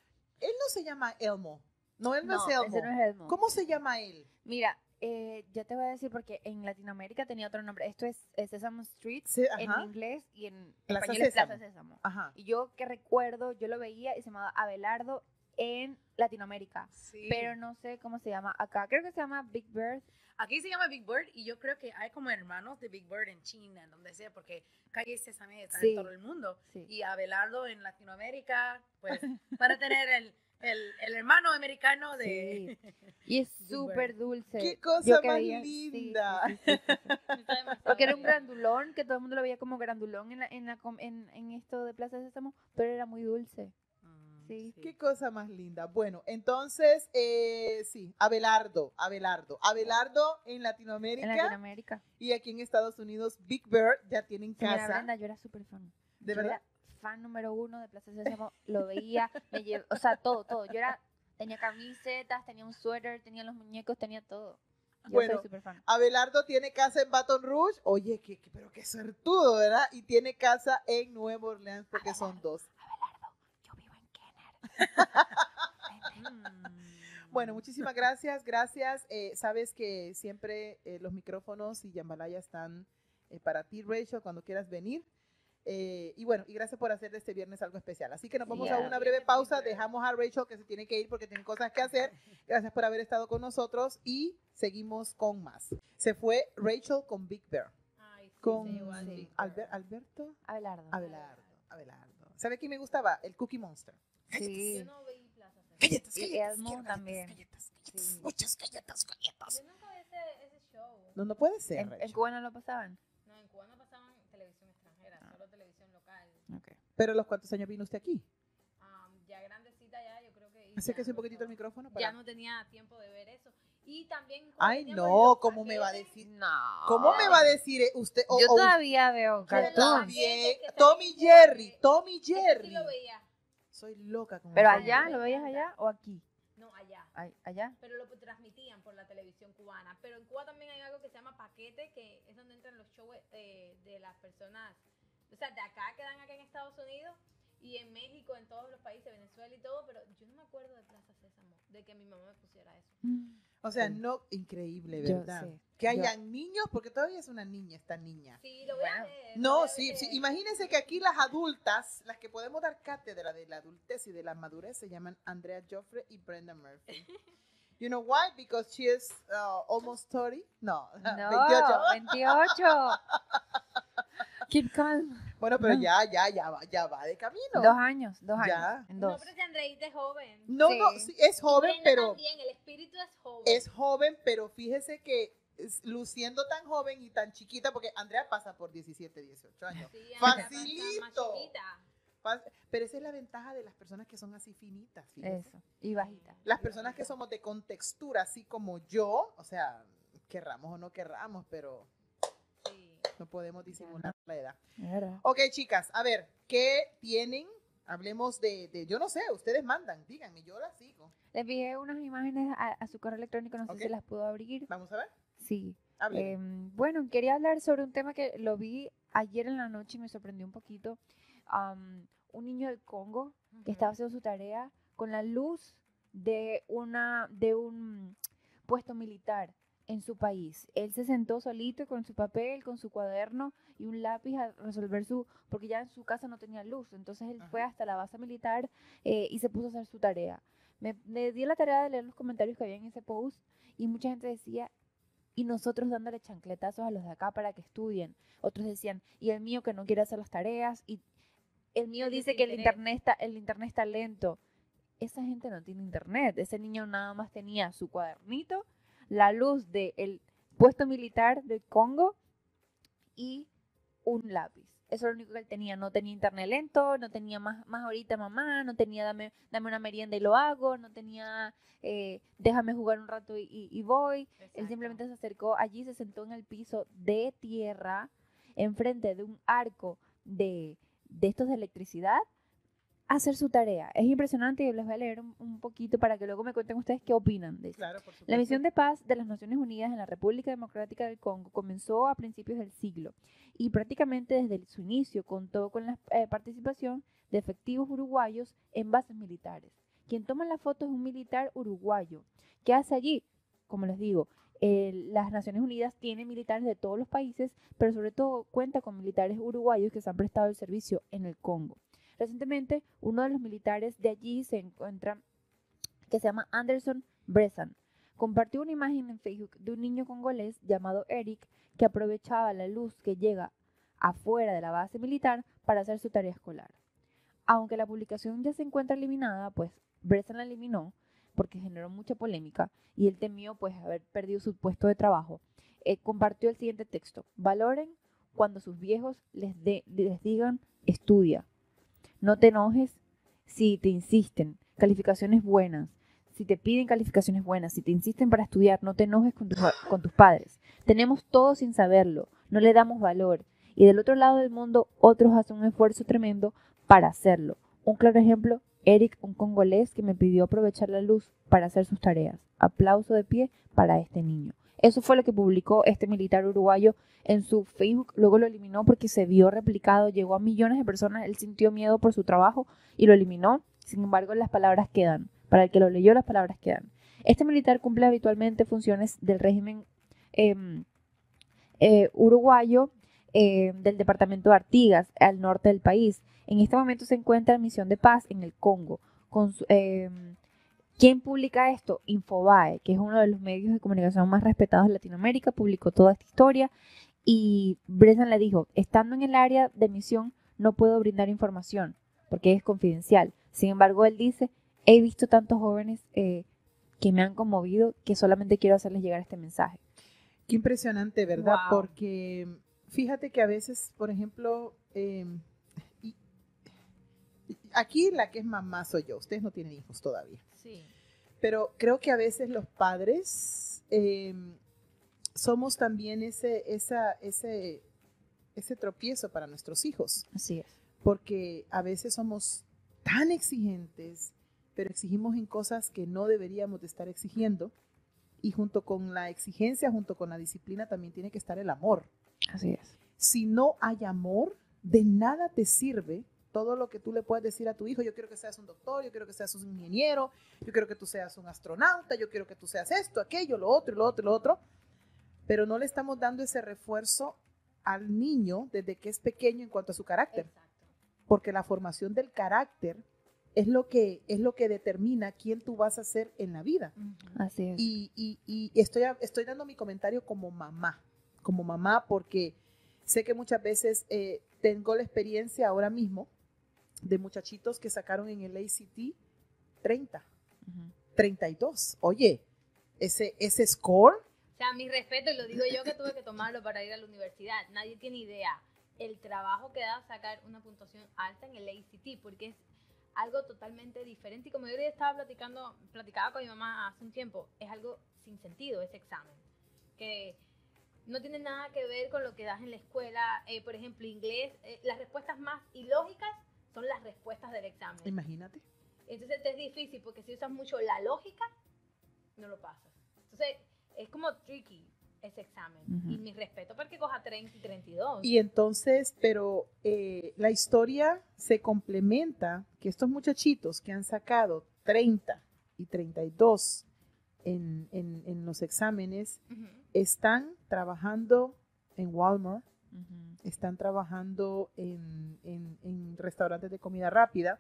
Él no se llama Elmo. No, él no, No, es Elmo. ese no es Elmo. ¿Cómo se llama él? Mira, eh, yo te voy a decir porque en Latinoamérica tenía otro nombre. Esto es, es Sesame Street Se- en ajá. inglés, y en Plaza español es Sésamo. Plaza Sésamo. Ajá. Y yo que recuerdo, yo lo veía y se llamaba Abelardo en Latinoamérica, Sí. pero no sé cómo se llama acá. Creo que se llama Big Bird. Aquí se llama Big Bird y yo creo que hay como hermanos de Big Bird en China, en donde sea, porque Calle Sésame está Sí. en todo el mundo. Sí. Y Abelardo en Latinoamérica, pues para tener el, el, el hermano americano de... Y es Big súper Bird. dulce. ¡Qué cosa Yo que más veía- sí, sí, linda! sí, sí, sí, sí. Está demasiado Porque era un bueno. grandulón, que todo el mundo lo veía como grandulón en, la, en, la, com- en, en esto de Plaza de Sésamo, pero era muy dulce. Mm, Sí. ¡Qué cosa más linda! Bueno, entonces, eh, sí, Abelardo, Abelardo. Abelardo en Latinoamérica, En Latinoamérica. y aquí en Estados Unidos, Big Bird ya tienen Señora casa. Brenda, yo era súper fan. ¿De Yo verdad? era fan número uno de Plaza de Sésamo, lo veía, me lle- o sea, todo, todo. Yo era, tenía camisetas, tenía un suéter, tenía los muñecos, tenía todo. Yo Bueno, soy súper fan. Abelardo tiene casa en Baton Rouge. Oye, qué, qué- pero qué suertudo, ¿verdad? Y tiene casa en Nueva Orleans porque son dos. Yo vivo en Kenner. Mm. Bueno, muchísimas gracias, gracias. Eh, sabes que siempre eh, los micrófonos y Jambalaya están eh, para ti, Rachel, cuando quieras venir. Eh, y bueno, y gracias por hacer de este viernes algo especial. Así que nos vamos a Yeah. una breve pausa. Dejamos a Rachel que se tiene que ir porque tiene cosas que hacer. Gracias por haber estado con nosotros y seguimos con más. Se fue Rachel con Big Bear. Ay, sí, Con se llevó al sí, Big Bird. Alber- Alberto. Abelardo. Abelardo. Abelardo. ¿Sabe quién me gustaba? El Cookie Monster. Sí. Yo no veí Plaza Sésamo. Galletas, Y galletas, Elmo quiero también. galletas, galletas, Sí. muchas galletas, galletas. Yo nunca vi ese, ese show. No, no puede ser, En, en Rachel. Cuba no lo pasaban. No, en Cuba no pasaban televisión extranjera, Ah. solo televisión local. Okay. Pero ¿los cuántos años vino usted aquí? Am, ya grandecita ya, yo creo que... y ya Acérquese un no poquitito el estaba- micrófono. Ya Para... no tenía tiempo de ver eso. Y también... como Ay, teníamos no, los ¿cómo me va a paquetes, decir? No. ¿Cómo me va a decir eh, usted? o- Yo o todavía veo usted cartoon. también? Que Tommy salía en Jerry, Cuba, Tommy ese Jerry. sí lo veía. Soy loca con ¿Pero ese allá? hombre. ¿Lo veías allá o aquí? No, allá. Ay, ¿Allá? Pero lo transmitían por la televisión cubana. Pero en Cuba también hay algo que se llama paquete, que es donde entran los shows eh, de las personas, o sea, de acá que dan acá en Estados Unidos y en México, en todos los países, Venezuela y todo, pero yo no me acuerdo de Plaza Sésamo, de que mi mamá me pusiera eso. O sea, Sí. no, increíble, Yo ¿verdad? sé, Que yo- hayan niños, porque todavía es una niña esta niña. Sí, lo voy a Bueno. ver. lo No, voy a sí, ver. sí. Imagínense que aquí las adultas, las que podemos dar cátedra de la adultez y de la madurez, se llaman Andrea Joffre y Brenda Murphy. You know why? Because she is uh, almost thirty. No, No, veintiocho. veintiocho. Keep calm. Bueno, pero No. ya, ya, ya va, ya va de camino. Dos años, dos Ya. años. En No, dos. pero si Andreita es joven. No, Sí. no, sí, es joven, Brenda pero también, el espíritu es joven. es joven, pero fíjese que es- luciendo tan joven y tan chiquita, porque Andrea pasa por diecisiete, dieciocho años. Sí, Andrea pasa Facilito. más chiquita. Pas- Pero esa es la ventaja de las personas que son así finitas, fíjese. Eso. Y bajita. Las personas que somos de contextura, así como yo, o sea, querramos o no querramos, pero Sí. no podemos disimular la edad. Es verdad. Ok, chicas, a ver, ¿qué tienen? Hablemos de, de, yo no sé, ustedes mandan, díganme, yo las sigo. Le envié unas imágenes a, a su correo electrónico, no sé Ok. si las puedo abrir. Vamos a ver, Sí. háblenme. Em, bueno, quería hablar sobre un tema que lo vi ayer en la noche y me sorprendió un poquito. Am, un niño del Congo que estaba haciendo su tarea con la luz de una de un puesto militar en su país. Él se sentó solito con su papel, con su cuaderno y un lápiz a resolver su, porque ya en su casa no tenía luz. Entonces él Ajá. fue hasta la base militar eh, y se puso a hacer su tarea. Me, me di la tarea de leer los comentarios que había en ese post y mucha gente decía, y nosotros dándole chancletazos a los de acá para que estudien. Otros decían, y el mío que no quiere hacer las tareas, y el mío El dice que el desinterés. internet está, el internet está lento. Esa gente no tiene internet. Ese niño nada más tenía su cuadernito, la luz del puesto militar del Congo y un lápiz. Eso es lo único que él tenía. No tenía internet lento, no tenía más, más ahorita mamá, no tenía dame, dame una merienda y lo hago, no tenía eh, déjame jugar un rato y, y- y voy. Él Exacto. simplemente se acercó allí, se sentó en el piso de tierra, enfrente de un arco de, de estos de electricidad, a hacer su tarea. Es impresionante y les voy a leer un, un poquito para que luego me cuenten ustedes qué opinan de eso. Claro, por supuesto. La misión de paz de las Naciones Unidas en la República Democrática del Congo comenzó a principios del siglo y prácticamente desde su inicio contó con la eh, participación de efectivos uruguayos en bases militares. Quien toma la foto es un militar uruguayo. ¿Qué hace allí? Como les digo, eh, las Naciones Unidas tienen militares de todos los países, pero sobre todo cuenta con militares uruguayos que se han prestado el servicio en el Congo. Recientemente, uno de los militares de allí se encuentra que se llama Anderson Bresan. Compartió una imagen en Facebook de un niño congolés llamado Eric que aprovechaba la luz que llega afuera de la base militar para hacer su tarea escolar. Aunque la publicación ya se encuentra eliminada, pues Bresan la eliminó porque generó mucha polémica y él temió pues haber perdido su puesto de trabajo. Eh, compartió el siguiente texto: valoren cuando sus viejos les, de, les digan estudia. No te enojes si te insisten, calificaciones buenas. Si te piden calificaciones buenas, si te insisten para estudiar, no te enojes con, tu, con tus padres. Tenemos todo sin saberlo, no le damos valor. Y del otro lado del mundo, otros hacen un esfuerzo tremendo para hacerlo. Un claro ejemplo, Eric, un congolés que me pidió aprovechar la luz para hacer sus tareas. Aplauso de pie para este niño. Eso fue lo que publicó este militar uruguayo en su Facebook. Luego lo eliminó porque se vio replicado, llegó a millones de personas. Él sintió miedo por su trabajo y lo eliminó. Sin embargo, las palabras quedan. Para el que lo leyó, las palabras quedan. Este militar cumple habitualmente funciones del régimen eh, eh, uruguayo eh, del departamento de Artigas, al norte del país. En este momento se encuentra en misión de paz en el Congo. Con su, eh, ¿Quién publica esto? Infobae, que es uno de los medios de comunicación más respetados de Latinoamérica, publicó toda esta historia y Bresan le dijo: estando en el área de misión no puedo brindar información porque es confidencial. Sin embargo, él dice: he visto tantos jóvenes eh, que me han conmovido que solamente quiero hacerles llegar este mensaje. Qué impresionante, ¿verdad? Wow. Porque fíjate que a veces, por ejemplo, eh, y, y aquí la que es mamá soy yo. Ustedes no tienen hijos todavía. Sí. Pero creo que a veces los padres eh, somos también ese, esa, ese, ese tropiezo para nuestros hijos. Así es. Porque a veces somos tan exigentes, pero exigimos en cosas que no deberíamos de estar exigiendo. Y junto con la exigencia, junto con la disciplina, también tiene que estar el amor. Así es. Si no hay amor, de nada te sirve todo lo que tú le puedes decir a tu hijo. Yo quiero que seas un doctor, yo quiero que seas un ingeniero, yo quiero que tú seas un astronauta, yo quiero que tú seas esto, aquello, lo otro, lo otro, lo otro. Pero no le estamos dando ese refuerzo al niño desde que es pequeño en cuanto a su carácter. Exacto. Porque la formación del carácter es lo que, es lo que determina quién tú vas a ser en la vida. Uh-huh. Así es. Y, y, y estoy, estoy dando mi comentario como mamá, como mamá, porque sé que muchas veces eh, tengo la experiencia ahora mismo de muchachitos que sacaron en el A C T treinta, Uh-huh. treinta y dos. Oye, ese, ese score. O sea, mi respeto, y lo digo yo que tuve que tomarlo para ir a la universidad. Nadie tiene idea el trabajo que da sacar una puntuación alta en el A C T, porque es algo totalmente diferente. Y como yo ya estaba platicando, platicaba con mi mamá hace un tiempo, es algo sin sentido ese examen, que no tiene nada que ver con lo que das en la escuela. Eh, por ejemplo, inglés, eh, las respuestas más ilógicas son las respuestas del examen. Imagínate. Entonces te es difícil, porque si usas mucho la lógica, no lo pasas. Entonces es como tricky ese examen. Uh-huh. Y mi respeto para que coja treinta y treinta y dos. Y entonces, pero eh, la historia se complementa, que estos muchachitos que han sacado treinta y treinta y dos en, en, en los exámenes, Uh-huh. están trabajando en Walmart, Uh-huh. están trabajando en, en, en restaurantes de comida rápida,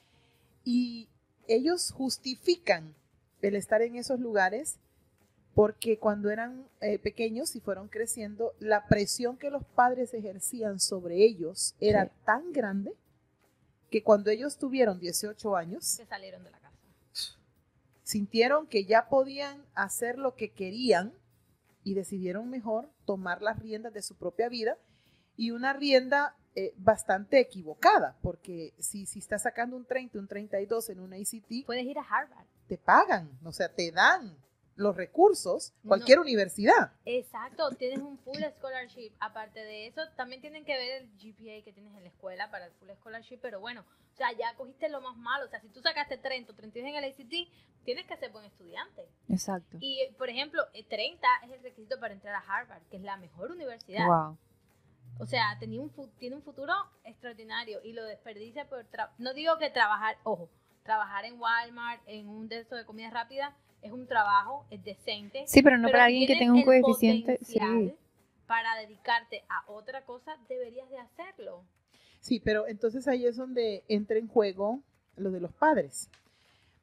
y ellos justifican el estar en esos lugares porque cuando eran eh, pequeños y fueron creciendo, la presión que los padres ejercían sobre ellos era Sí. tan grande que cuando ellos tuvieron dieciocho años, Se salieron de la casa. sintieron que ya podían hacer lo que querían y decidieron mejor tomar las riendas de su propia vida, y una rienda eh, bastante equivocada, porque si, si estás sacando un treinta, un treinta y dos en un A C T, Puedes ir a Harvard. te pagan, o sea, te dan los recursos, cualquier No. universidad. Exacto, tienes un full scholarship. Aparte de eso, también tienen que ver el G P A que tienes en la escuela para el full scholarship, pero bueno, o sea, ya cogiste lo más malo. O sea, si tú sacaste treinta o treinta y dos en el A C T, tienes que ser buen estudiante. Exacto. Y, eh, por ejemplo, eh, treinta es el requisito para entrar a Harvard, que es la mejor universidad. Wow. O sea, tenía un fu- tiene un futuro extraordinario y lo desperdicia por... tra- no digo que trabajar, ojo, trabajar en Walmart, en un de estos de comida rápida, es un trabajo, es decente. Sí, pero no pero para si alguien que tienes tenga un el coeficiente. potencial Sí. para dedicarte a otra cosa, deberías de hacerlo. Sí, pero entonces ahí es donde entra en juego lo de los padres.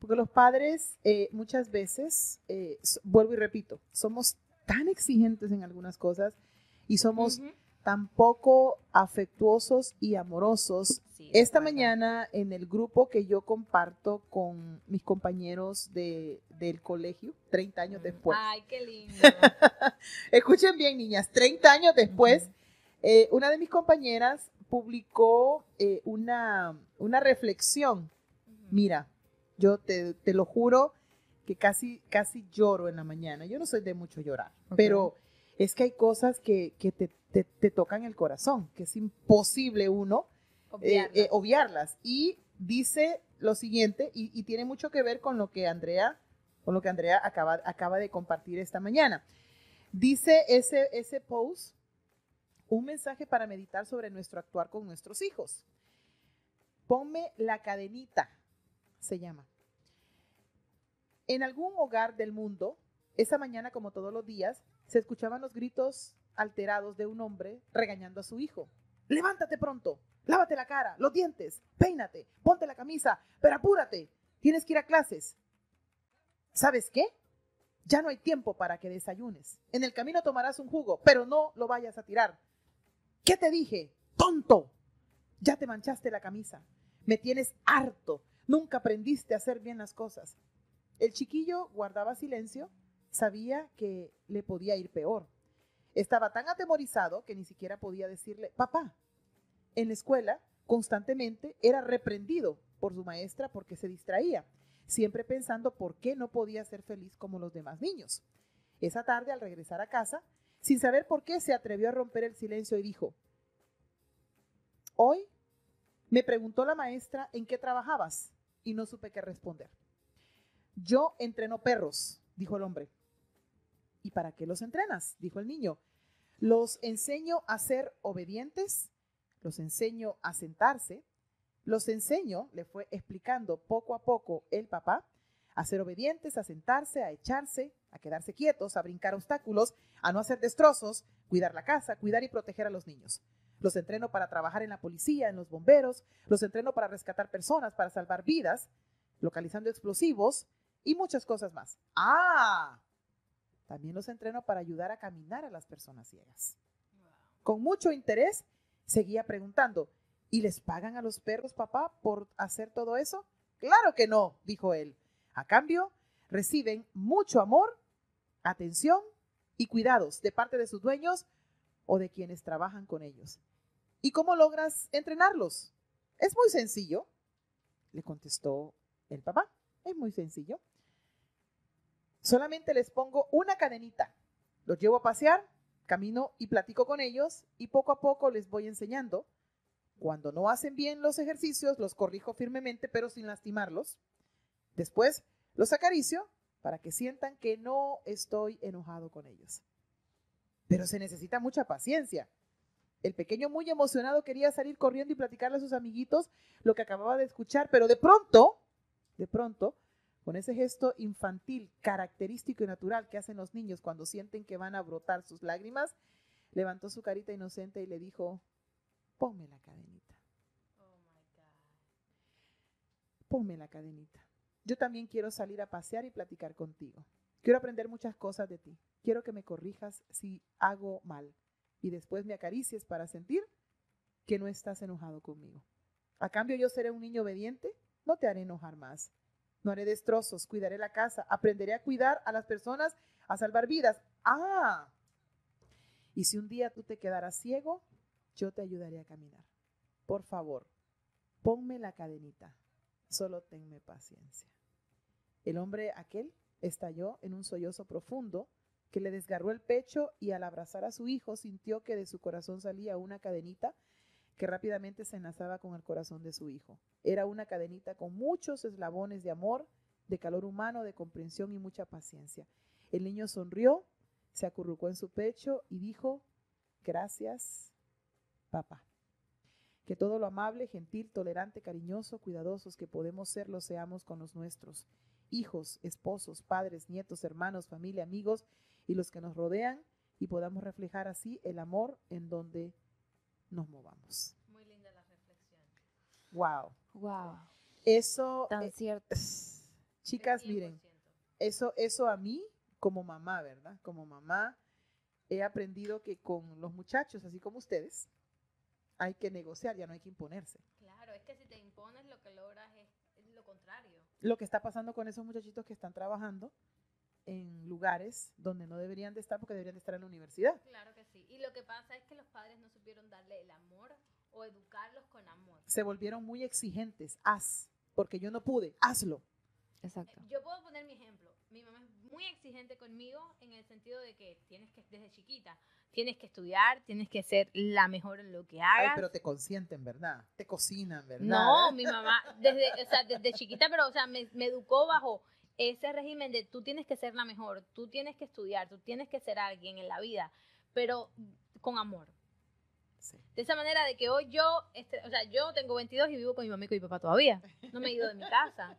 Porque los padres eh, muchas veces, eh, so- vuelvo y repito, somos tan exigentes en algunas cosas y somos Ujú. tan poco afectuosos y amorosos. Sí, de Esta acuerdo. mañana en el grupo que yo comparto con mis compañeros de, del colegio, treinta años Mm. después. Ay, qué lindo. Escuchen bien, niñas, treinta años después, eh, una de mis compañeras publicó eh, una, una reflexión. Ujú. Mira, yo te, te lo juro que casi, casi lloro en la mañana. Yo no soy de mucho llorar, Ok. pero es que hay cosas que, que te, te- te tocan el corazón, que es imposible uno eh, Obviarlas. eh, obviarlas. Y dice lo siguiente, y, y tiene mucho que ver con lo que Andrea, con lo que Andrea acaba, acaba de compartir esta mañana. Dice ese, ese post, un mensaje para meditar sobre nuestro actuar con nuestros hijos. Ponme la cadenita, se llama. En algún hogar del mundo, esa mañana como todos los días, se escuchaban los gritos alterados de un hombre regañando a su hijo. Levántate pronto, lávate la cara, los dientes, peínate, ponte la camisa, pero apúrate, tienes que ir a clases. ¿Sabes qué? Ya no hay tiempo para que desayunes. En el camino tomarás un jugo, pero no lo vayas a tirar. ¿Qué te dije? ¡Tonto! Ya te manchaste la camisa. Me tienes harto. Nunca aprendiste a hacer bien las cosas. El chiquillo guardaba silencio. Sabía que le podía ir peor. Estaba tan atemorizado que ni siquiera podía decirle, papá. En la escuela, constantemente era reprendido por su maestra porque se distraía, siempre pensando por qué no podía ser feliz como los demás niños. Esa tarde, al regresar a casa, sin saber por qué, se atrevió a romper el silencio y dijo, hoy me preguntó la maestra en qué trabajabas y no supe qué responder. Yo entreno perros, dijo el hombre. ¿Y para qué los entrenas?, dijo el niño. Los enseño a ser obedientes, los enseño a sentarse, los enseño, le fue explicando poco a poco el papá, a ser obedientes, a sentarse, a echarse, a quedarse quietos, a brincar obstáculos, a no hacer destrozos, cuidar la casa, cuidar y proteger a los niños. Los entreno para trabajar en la policía, en los bomberos, los entreno para rescatar personas, para salvar vidas, localizando explosivos y muchas cosas más. ¡Ah! También los entreno para ayudar a caminar a las personas ciegas. Con mucho interés, seguía preguntando, ¿y les pagan a los perros, papá, por hacer todo eso? Claro que no, dijo él. A cambio, reciben mucho amor, atención y cuidados de parte de sus dueños o de quienes trabajan con ellos. ¿Y cómo logras entrenarlos? Es muy sencillo, le contestó el papá. Es muy sencillo. Solamente les pongo una cadenita. Los llevo a pasear, camino y platico con ellos y poco a poco les voy enseñando. Cuando no hacen bien los ejercicios, los corrijo firmemente, pero sin lastimarlos. Después los acaricio para que sientan que no estoy enojado con ellos. Pero se necesita mucha paciencia. El pequeño, muy emocionado, quería salir corriendo y platicarle a sus amiguitos lo que acababa de escuchar, pero de pronto, de pronto, con ese gesto infantil, característico y natural que hacen los niños cuando sienten que van a brotar sus lágrimas, levantó su carita inocente y le dijo, ponme la cadenita. Oh my God. Ponme la cadenita. Yo también quiero salir a pasear y platicar contigo. Quiero aprender muchas cosas de ti. Quiero que me corrijas si hago mal y después me acaricies para sentir que no estás enojado conmigo. A cambio, yo seré un niño obediente, no te haré enojar más. No haré destrozos, cuidaré la casa, aprenderé a cuidar a las personas, a salvar vidas. Ah, y si un día tú te quedaras ciego, yo te ayudaré a caminar. Por favor, ponme la cadenita. Solo tenme paciencia. El hombre aquel estalló en un sollozo profundo que le desgarró el pecho y al abrazar a su hijo sintió que de su corazón salía una cadenita que rápidamente se enlazaba con el corazón de su hijo. Era una cadenita con muchos eslabones de amor, de calor humano, de comprensión y mucha paciencia. El niño sonrió, se acurrucó en su pecho y dijo, gracias, papá. Que todo lo amable, gentil, tolerante, cariñoso, cuidadosos que podemos ser, lo seamos con los nuestros. Hijos, esposos, padres, nietos, hermanos, familia, amigos y los que nos rodean y podamos reflejar así el amor en donde nos movamos. Muy linda la reflexión. Wow. Wow, Eso tan eh, cierto. chicas, miren, eso, eso a mí, como mamá, ¿verdad? Como mamá, he aprendido que con los muchachos, así como ustedes, hay que negociar, ya no hay que imponerse. Claro, es que si te impones lo que logras es, es lo contrario. Lo que está pasando con esos muchachitos que están trabajando en lugares donde no deberían de estar porque deberían de estar en la universidad. Claro que sí. Y lo que pasa es que los padres no supieron darle el amor o educarlos con amor. Se volvieron muy exigentes. Haz, porque yo no pude, hazlo. Exacto. Eh, Yo puedo poner mi ejemplo. Mi mamá es muy exigente conmigo en el sentido de que tienes que, desde chiquita, tienes que estudiar, tienes que ser la mejor en lo que hagas. Ay, pero te consienten, ¿verdad? Te cocinan, ¿verdad? No, mi mamá, desde, o sea, desde chiquita, pero o sea, me, me educó bajo ese régimen de tú tienes que ser la mejor, tú tienes que estudiar, tú tienes que ser alguien en la vida, pero con amor. Sí. De esa manera de que hoy yo, este, o sea, yo tengo veintidós y vivo con mi mamá y con mi papá todavía. No me he ido de mi casa.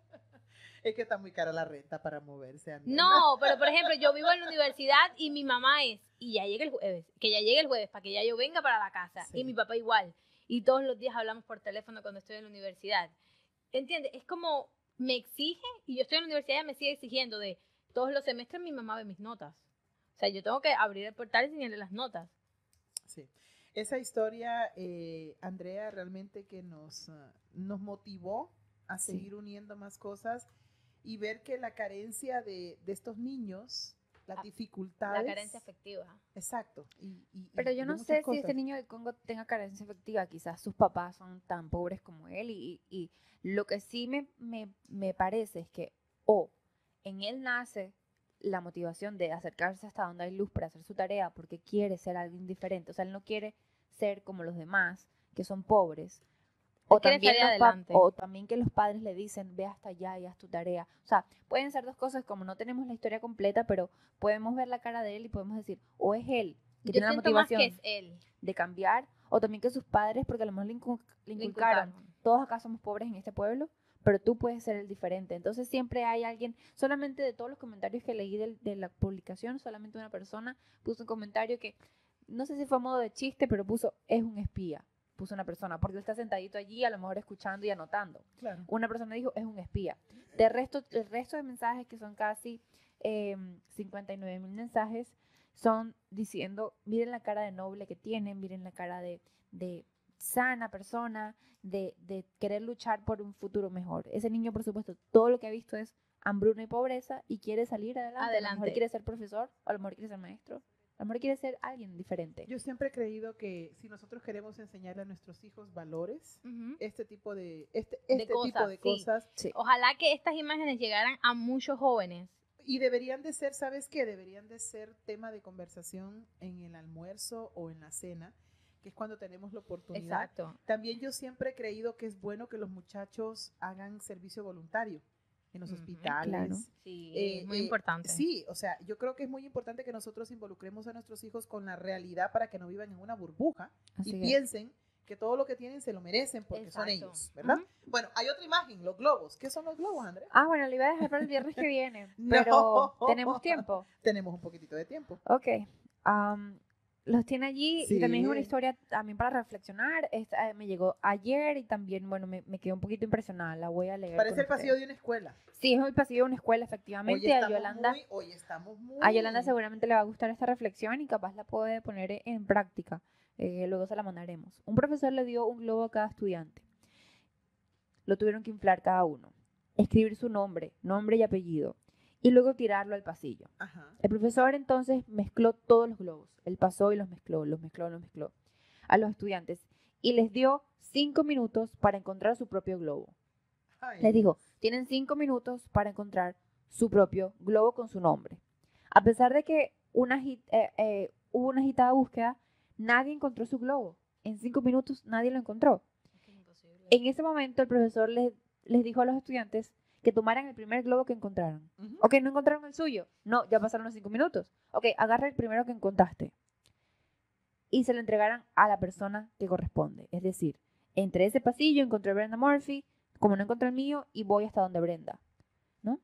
Es que está muy cara la renta para moverse. Andrea. No, pero por ejemplo, yo vivo en la universidad y mi mamá es, y ya llega el jueves, que ya llegue el jueves para que ya yo venga para la casa. Sí. Y mi papá igual. Y todos los días hablamos por teléfono cuando estoy en la universidad. ¿Entiendes? Es como me exige y yo estoy en la universidad y ella me sigue exigiendo de todos los semestres mi mamá ve mis notas. O sea, yo tengo que abrir el portal y enseñarle las notas. Sí. Esa historia, eh, Andrea, realmente que nos, uh, nos motivó a Sí. seguir uniendo más cosas y ver que la carencia de, de estos niños, las Ah, dificultades. La carencia afectiva. Exacto. Y, y- y Pero yo de no muchas sé si cosas. este niño del Congo tenga carencia afectiva. Quizás sus papás son tan pobres como él. Y, y lo que sí me, me, me parece es que, o en él nace la motivación de acercarse hasta donde hay luz para hacer su tarea porque quiere ser alguien diferente. O sea, él no quiere ser como los demás, que son pobres. O Él quiere también, salir los pa- adelante. o también que los padres le dicen, ve hasta allá y haz tu tarea. O sea, pueden ser dos cosas, como no tenemos la historia completa, pero podemos ver la cara de él y podemos decir, o es él que Yo tiene la siento más motivación que es él. de cambiar, o también que sus padres, porque a lo mejor le, incu- le Le inculcaron, inculcaron. todos acá somos pobres en este pueblo, pero tú puedes ser el diferente. Entonces siempre hay alguien, solamente de todos los comentarios que leí del- de, la publicación, solamente una persona puso un comentario que, no sé si fue a modo de chiste, pero puso, es un espía, puso una persona, porque él está sentadito allí, a lo mejor escuchando y anotando. Claro. Una persona dijo, es un espía. De resto, el resto de mensajes, que son casi eh, cincuenta y nueve mil mensajes, son diciendo, miren la cara de noble que tienen, miren la cara de, de sana persona, de, de querer luchar por un futuro mejor. Ese niño, por supuesto, todo lo que ha visto es hambruna y pobreza y quiere salir adelante. A lo mejor Adelante. quiere ser profesor, a lo mejor quiere ser maestro, a lo mejor quiere ser alguien diferente. Yo siempre he creído que si nosotros queremos enseñarle a nuestros hijos valores, Ujú. este tipo de, este, De este tipo cosas, de sí. cosas, Sí. Ojalá que estas imágenes llegaran a muchos jóvenes. y deberían de ser, ¿sabes qué? Deberían de ser tema de conversación en el almuerzo o en la cena, que es cuando tenemos la oportunidad. Exacto. También yo siempre he creído que es bueno que los muchachos hagan servicio voluntario en los Ujú, hospitales. claro. Sí, Eh, es muy eh, importante. Sí, o sea, yo creo que es muy importante que nosotros involucremos a nuestros hijos con la realidad para que no vivan en una burbuja Así y es. piensen que todo lo que tienen se lo merecen porque son Exacto. ellos, ¿verdad? Ujú. Bueno, hay otra imagen, los globos. ¿Qué son los globos, Andrea? Ah, bueno, lo iba a dejar para el viernes que viene, No. pero tenemos tiempo. Tenemos un poquitito de tiempo. Ok. am, los tiene allí y también es una Sí. historia también para reflexionar. Esta, eh, me llegó ayer y también, bueno, me, me quedé un poquito impresionada. La voy a leer. Parece con el pasillo ustedes. de una escuela. Sí, es el pasillo de una escuela, Hoy efectivamente. A estamos, Yolanda, muy, hoy estamos muy... a Yolanda seguramente le va a gustar esta reflexión y capaz la puede poner e- en práctica. Eh, luego se la mandaremos. Un profesor le dio un globo a cada estudiante. Lo tuvieron que inflar cada uno. Escribir su nombre, nombre y apellido. Y luego tirarlo al pasillo. Ajá. El profesor entonces mezcló todos los globos. Él pasó y los mezcló, los mezcló, los mezcló a los estudiantes y les dio cinco minutos para encontrar su propio globo. Ay, Les dijo, tienen cinco minutos para encontrar su propio globo con su nombre. A pesar de que una, agi- eh, eh, hubo una agitada búsqueda, nadie encontró su globo. En cinco minutos nadie lo encontró. Es que es imposible. En ese momento el profesor les, les dijo a los estudiantes que tomaran el primer globo que encontraran. Ujú. Ok, ¿no encontraron el suyo? No, ya pasaron los cinco minutos. Ok, agarra el primero que encontraste. Y se lo entregaran a la persona que corresponde. Es decir, entre ese pasillo encontré a Brenda Murphy, como no encontré el mío, y voy hasta donde Brenda. ¿No?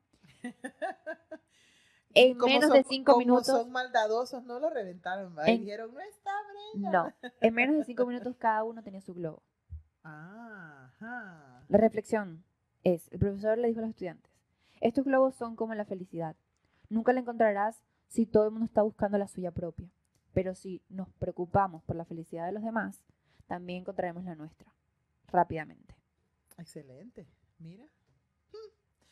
En Como menos son- de cinco como minutos. son maldadosos, no lo reventaron, ¿va? Y En- dijeron, no está Brenda. No, en menos de cinco minutos cada uno tenía su globo. Ah, ajá. La reflexión es, el profesor le dijo a los estudiantes Estos globos son como la felicidad. Nunca la encontrarás si todo el mundo está buscando la suya propia. Pero si nos preocupamos por la felicidad de los demás, también encontraremos la nuestra, rápidamente. Excelente, mira. Hmm.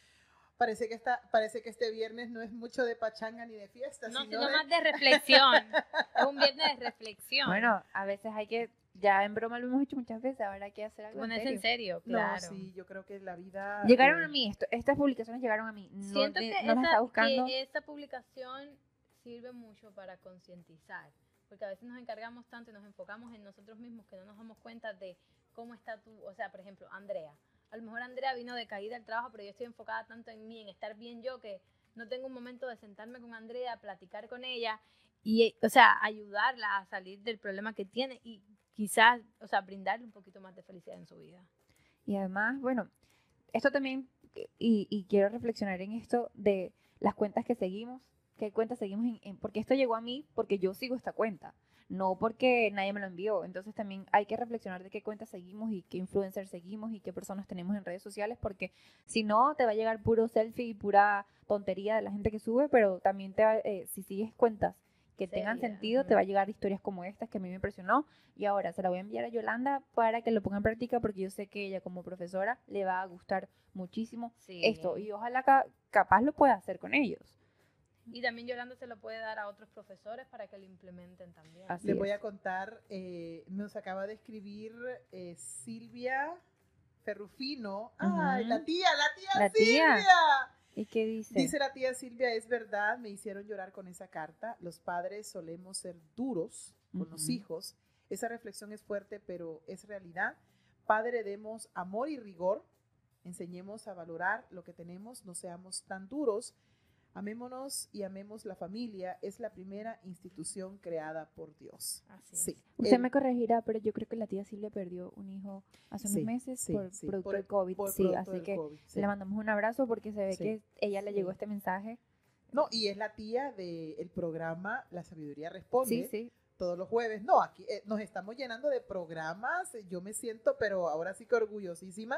Parece que, esta, parece que este viernes no es mucho de pachanga ni de fiesta. No, sino sino de... más de reflexión. Es un viernes de reflexión. Bueno, a veces hay que, ya en broma lo hemos hecho muchas veces, ahora hay que hacer algo Ponerse en en serio. serio, claro. No, sí, yo creo que la vida... Llegaron eh, a mí, esto, estas publicaciones llegaron a mí. No, Siento de- que, no las esa, estaba buscando. que esta publicación sirve mucho para concientizar, porque a veces nos encargamos tanto y nos enfocamos en nosotros mismos que no nos damos cuenta de cómo está tú, o sea, por ejemplo, Andrea. A lo mejor Andrea vino de caída al trabajo, pero yo estoy enfocada tanto en mí, en estar bien yo, que no tengo un momento de sentarme con Andrea, platicar con ella y, o sea, ayudarla a salir del problema que tiene y quizás, o sea, brindarle un poquito más de felicidad en su vida. Y además, bueno, esto también, y, y quiero reflexionar en esto de las cuentas que seguimos, qué cuentas seguimos, en, en- porque esto llegó a mí porque yo sigo esta cuenta, no porque nadie me lo envió. Entonces también hay que reflexionar de qué cuentas seguimos y qué influencers seguimos y qué personas tenemos en redes sociales, porque si no, te va a llegar puro selfie y pura tontería de la gente que sube, pero también te va, eh, si sigues cuentas que tengan Seria, sentido, ujú. te va a llegar historias como estas que a mí me impresionó. Y ahora se la voy a enviar a Yolanda para que lo ponga en práctica, porque yo sé que ella como profesora le va a gustar muchísimo Sí. esto, y ojalá ca- capaz lo pueda hacer con ellos. Y también Yolanda se lo puede dar a otros profesores para que lo implementen también. Así Les es. voy a contar, eh, nos acaba de escribir eh, Silvia Ferrufino. ¡Ay, Ujú. la tía, la tía La tía. Silvia! ¿Y qué dice? Dice la tía Silvia, es verdad, me hicieron llorar con esa carta. Los padres solemos ser duros con los Ujú. hijos. Esa reflexión es fuerte, pero es realidad. Padre, demos amor y rigor. Enseñemos a valorar lo que tenemos. No seamos tan duros. Amémonos y amemos la familia. Es la primera institución creada por Dios. Así es. Sí. Usted El- me corregirá, pero yo creo que la tía Silvia perdió un hijo hace unos Sí, meses sí, por sí, producto por el- del COVID. por Sí, producto así del que COVID, sí. le mandamos un abrazo porque se ve Sí, que ella le llegó sí. este mensaje. No, y es la tía del programa La Sabiduría Responde. Sí, sí. Todos los jueves. No, aquí eh, nos estamos llenando de programas. Yo me siento, pero ahora sí que orgullosísima.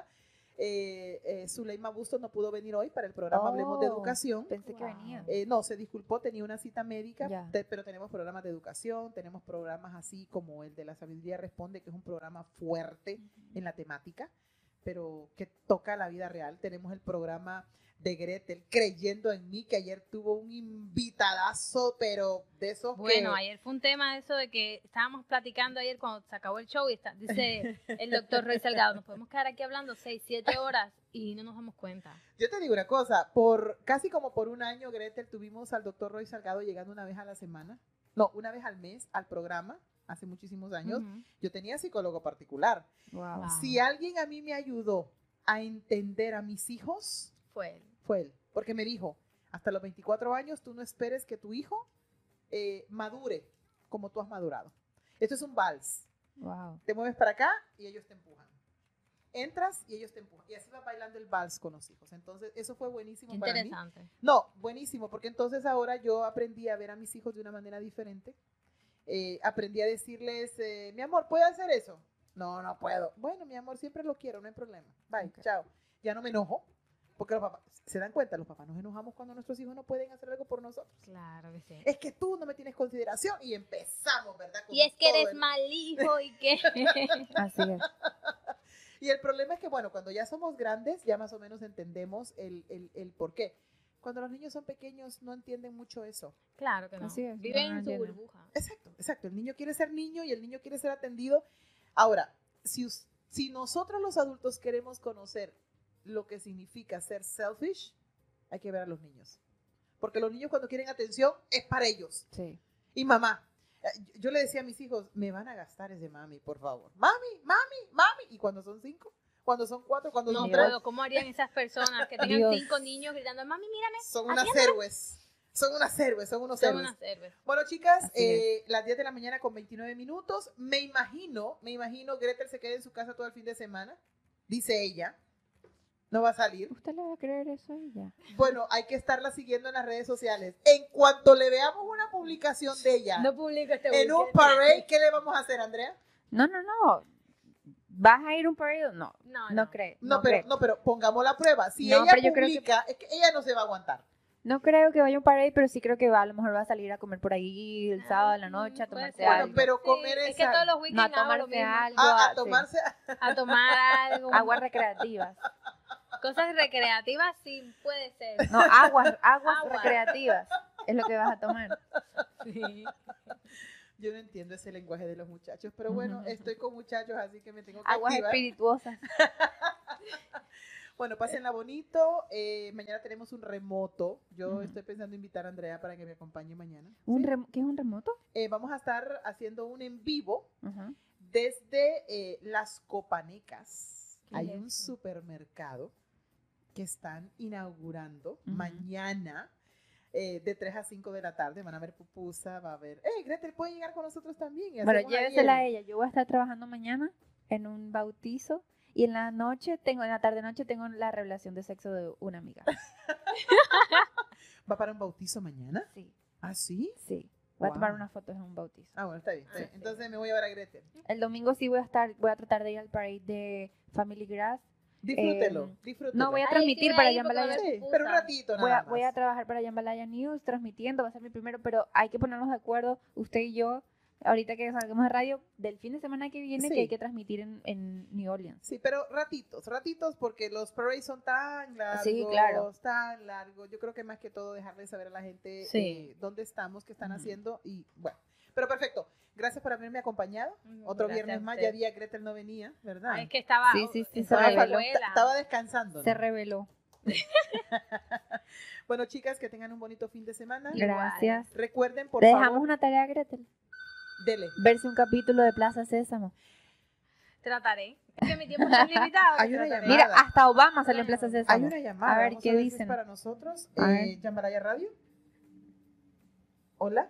Eh, eh, Zuleima Bustos no pudo venir hoy para el programa Hablemos de Oh, Educación. Pensé que Wow. venía. Eh, no, se disculpó, tenía una cita médica, Ya. te- pero tenemos programas de educación, tenemos programas así como el de La Sabiduría Responde, que es un programa fuerte en la temática, pero que toca la vida real. Tenemos el programa de Gretel, Creyendo en Mí, que ayer tuvo un invitadazo, pero de esos Bueno, que... ayer fue un tema de eso de que estábamos platicando ayer cuando se acabó el show y está, dice el doctor Roy Salgado, nos podemos quedar aquí hablando seis, siete horas y no nos damos cuenta. Yo te digo una cosa, por casi como por un año, Gretel, tuvimos al doctor Roy Salgado llegando una vez a la semana, no, una vez al mes al programa, hace muchísimos años. Ujú. Yo tenía psicólogo particular. Wow. Wow. Si alguien a mí me ayudó a entender a mis hijos, Fue él. fue él. Porque me dijo, hasta los veinticuatro años tú no esperes que tu hijo eh, madure como tú has madurado. Esto es un vals. Wow. Te mueves para acá y ellos te empujan. Entras y ellos te empujan. Y así va bailando el vals con los hijos. Entonces, eso fue buenísimo Qué para mí. interesante. No, buenísimo, porque entonces ahora yo aprendí a ver a mis hijos de una manera diferente. Eh, aprendí a decirles, eh, mi amor, ¿puedo hacer eso? No, no puedo. Bueno, mi amor, siempre lo quiero, no hay problema. Bye, Ok. chao. Ya no me enojo, porque los papás, se dan cuenta, los papás nos enojamos cuando nuestros hijos no pueden hacer algo por nosotros. Claro que sí. Es que tú no me tienes consideración y empezamos, ¿verdad? Con Y es que todo eres el- mal hijo y que... Así es. Y el problema es que, bueno, cuando ya somos grandes, ya más o menos entendemos el, el, el por qué. Cuando los niños son pequeños, no entienden mucho eso. Claro que no. Así es, Viven no, no en su entienden. burbuja. Exacto, exacto. El niño quiere ser niño y el niño quiere ser atendido. Ahora, si, us- si nosotros los adultos queremos conocer lo que significa ser selfish, hay que ver a los niños. Porque los niños cuando quieren atención es para ellos. Sí. Y mamá, eh, yo- yo le decía a mis hijos, me van a gastar ese mami, por favor. Mami, mami, mami. Y cuando son cinco, cuando son cuatro, cuando No son Dios. tres, puedo. ¿Cómo harían esas personas que tengan Dios. cinco niños gritando, mami, mírame? son unas héroes. Son unas héroes, son unos Son héroes. unas héroes. Bueno, chicas, Así eh, las diez de la mañana con veintinueve minutos. Me imagino, me imagino Gretel se quede en su casa todo el fin de semana. Dice ella. No va a salir. ¿Usted le va a creer eso a ella? Bueno, hay que estarla siguiendo en las redes sociales. En cuanto le veamos una publicación de ella No publico este en un weekend. parade, ¿qué le vamos a hacer, Andrea? No, no, no. ¿Vas a ir a un parade? No, No, no, no. creo. No, No, pero, creo. no, pero pongamos la prueba. Si No, ella pero yo creo que- publica, es que ella no se va a aguantar. No creo que vaya a un parade, pero sí creo que va, a lo mejor va a salir a comer por ahí el sábado en la noche, a Puede tomarse ser. Bueno, algo. pero Sí, comer es que esa- todos los No, a weekends hago lo tomarse mismo. algo. a, a sí. tomarse. A tomar algo. Aguas recreativas. Cosas recreativas sí puede ser. No, aguas, aguas Agua. recreativas es lo que vas a tomar. Sí. Yo no entiendo ese lenguaje de los muchachos, pero bueno, Ujú. estoy con muchachos, así que me tengo que Aguas activar. espirituosas. Bueno, pásenla bonito. Eh, mañana tenemos un remoto. Yo Ujú. estoy pensando invitar a Andrea para que me acompañe mañana. ¿Un ¿Sí? rem- ¿Qué es un remoto? Eh, vamos a estar haciendo un en vivo Ajá. desde eh, Las Copanecas. ¿Qué Hay es un eso? supermercado que están inaugurando Ujú. mañana eh, de tres a cinco de la tarde. Van a ver pupusa, va a haber... ¡Eh, Gretel, puede llegar con nosotros también! Y Bueno, hacemos ahí llévesela a el- ella. Yo voy a estar trabajando mañana en un bautizo y en la noche tengo, en la tarde noche tengo la revelación de sexo de una amiga. ¿Va para un bautizo mañana? Sí, ¿Ah, sí? sí. Voy a tomar Wow. unas fotos en un bautizo. Ah, bueno, está bien. está bien. Ah, sí. Entonces me voy a ver a Gretel. El domingo sí voy a estar, voy a tratar de ir al parade de Family Grass. Disfrútelo, Em, disfrútelo. no, voy a Ay, transmitir sí, para ahí porque Jambalaya. va a haber Sí, pupusa. pero un ratito nada Voy a, más. voy a trabajar para Jambalaya News transmitiendo, va a ser mi primero, pero hay que ponernos de acuerdo, usted y yo, ahorita que salgamos de radio, del fin de semana que viene, Sí. que hay que transmitir en, en New Orleans. Sí, pero ratitos, ratitos, porque los parades son tan largos, Sí, claro. tan largos. Yo creo que más que todo dejarle saber a la gente Sí. eh, dónde estamos, qué están Ujú. haciendo y bueno. Pero perfecto. Gracias por haberme acompañado. Ujú, Otro gracias viernes a más, usted. ya vi a Gretel no venía, ¿verdad? Ah, es que estaba. Sí, sí, sí, se estaba en la reveló. escuela. Estaba descansando. ¿no? Se reveló. Bueno, chicas, que tengan un bonito fin de semana. Igual. Gracias. Recuerden, por Le dejamos favor, una tarea a Gretel, dele. verse un capítulo de Plaza Sésamo. Trataré. Es que mi tiempo está limitado. Hay una trataré. llamada. Mira, hasta Obama salió en Plaza Hay Sésamo. una llamada. A ver, Vamos ¿qué ver si dicen? es para nosotros. A Eh, ver. Jambalaya Radio. Hola.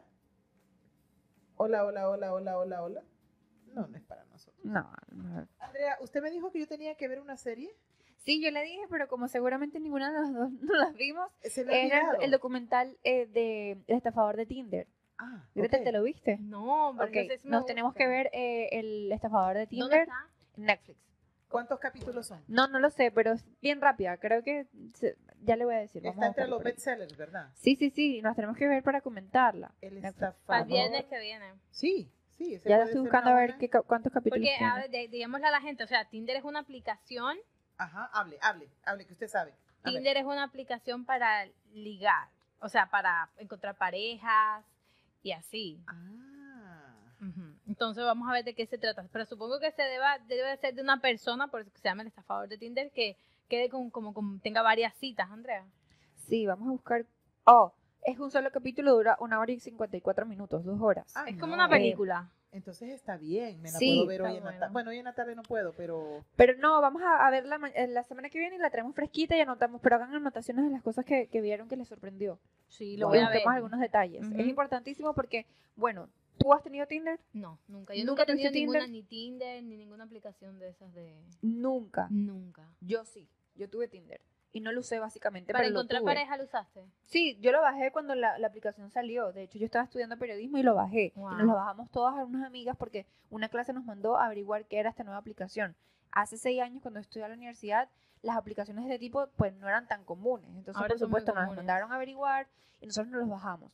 Hola, hola, hola, hola, hola, hola. No, no es para nosotros. No, no. Andrea, usted me dijo que yo tenía que ver una serie. Sí, yo le dije, pero como seguramente ninguna de las dos no las vimos, Se me ha era olvidado. el, el documental eh, de El estafador de Tinder. Ah, Gretel, ok. ¿te lo viste? No, pero Ok, no sé si me nos gusta. tenemos que ver eh, El estafador de ¿Dónde Tinder está? en Netflix. ¿Cuántos capítulos son? No, no lo sé, pero es bien rápida. Creo que se- ya le voy a decir. Vamos Está a entre buscarlo los por ahí. bestsellers, ¿verdad? Sí, sí, sí, nos tenemos que ver para comentarla. El Netflix. estafador. Para el viernes que viene. Sí, sí. ese Ya la puede estoy ser buscando a una ver buena- qué, ca- cuántos capítulos Porque, tiene. a ver, de- digámosle a la gente, o sea, Tinder es una aplicación. Ajá, hable, hable, hable, que usted sabe. A ver. Tinder es una aplicación para ligar. O sea, para encontrar parejas y así. Ah. Ujú. Entonces vamos a ver de qué se trata. Pero supongo que se deba, debe ser de una persona, por eso que se llama el estafador de Tinder, que quede con, como, como tenga varias citas, Andrea. Sí, vamos a buscar. Oh, es un solo capítulo, dura una hora y cincuenta y cuatro minutos, dos horas. Ah, Es como no. una película. Entonces está bien, me la Sí, puedo ver está hoy en la bueno. tarde. Bueno, hoy en la tarde no puedo, pero Pero no, vamos a, a verla ma- eh, la semana que viene y la traemos fresquita y anotamos, pero hagan anotaciones de las cosas que, que vieron que les sorprendió. Sí, lo Wow. voy Y a ver. busquemos algunos detalles. Ujú. Es importantísimo porque, bueno, ¿tú has tenido Tinder? No, nunca. Yo ¿Nunca nunca he tenido tuviste ninguna, Tinder? ni Tinder, ni ninguna aplicación de esas de... Nunca. Nunca. Yo sí, yo tuve Tinder. Y no lo usé básicamente, ¿Para pero lo encontrar tuve. pareja lo usaste? Sí, yo lo bajé cuando la, la aplicación salió. De hecho, yo estaba estudiando periodismo y lo bajé. Y Wow. nos lo bajamos todas a unas amigas porque una clase nos mandó a averiguar qué era esta nueva aplicación. Hace seis años, cuando estudié a la universidad, las aplicaciones de este tipo pues no eran tan comunes. Entonces, Ahora por son muy supuesto, nos las comunes. mandaron a averiguar y nosotros nos los bajamos.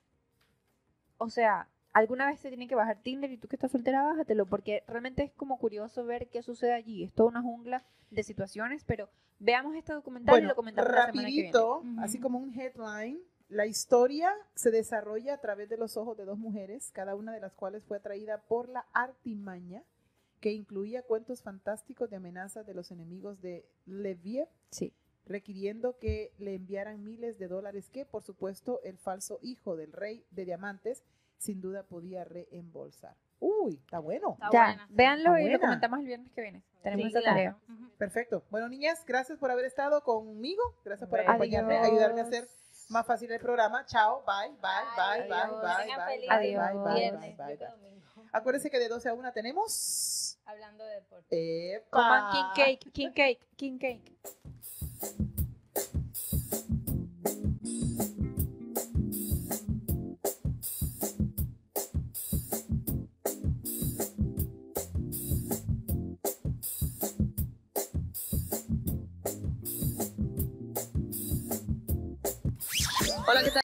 O sea, alguna vez se tiene que bajar Tinder y tú que estás soltera, bájatelo, porque realmente es como curioso ver qué sucede allí. Es toda una jungla de situaciones, pero veamos este documental y bueno, lo comentamos la semana que viene. rapidito, Ujú. así como un headline, la historia se desarrolla a través de los ojos de dos mujeres, cada una de las cuales fue atraída por la artimaña que incluía cuentos fantásticos de amenazas de los enemigos de Leviev, Sí. requiriendo que le enviaran miles de dólares que, por supuesto, el falso hijo del rey de diamantes sin duda podía reembolsar. Uy, está bueno. Está Ya, buena, sí. véanlo Está y lo buena. comentamos el viernes que viene. Tenemos Sí, esa claro. tarea. Ujú. Perfecto. Bueno, niñas, gracias por haber estado conmigo. Gracias por Adiós. acompañarme, ayudarme a hacer más fácil el programa. Chao, bye, bye, bye, bye, Adiós. bye, Tengan bye, feliz bye, Adiós. bye, bye, viernes, bye, yo que bye. domingo. Acuérdense que de doce a una tenemos... Hablando de deporte. ¡Epa! Coman king cake, king cake, king cake. Hola, ¿qué tal?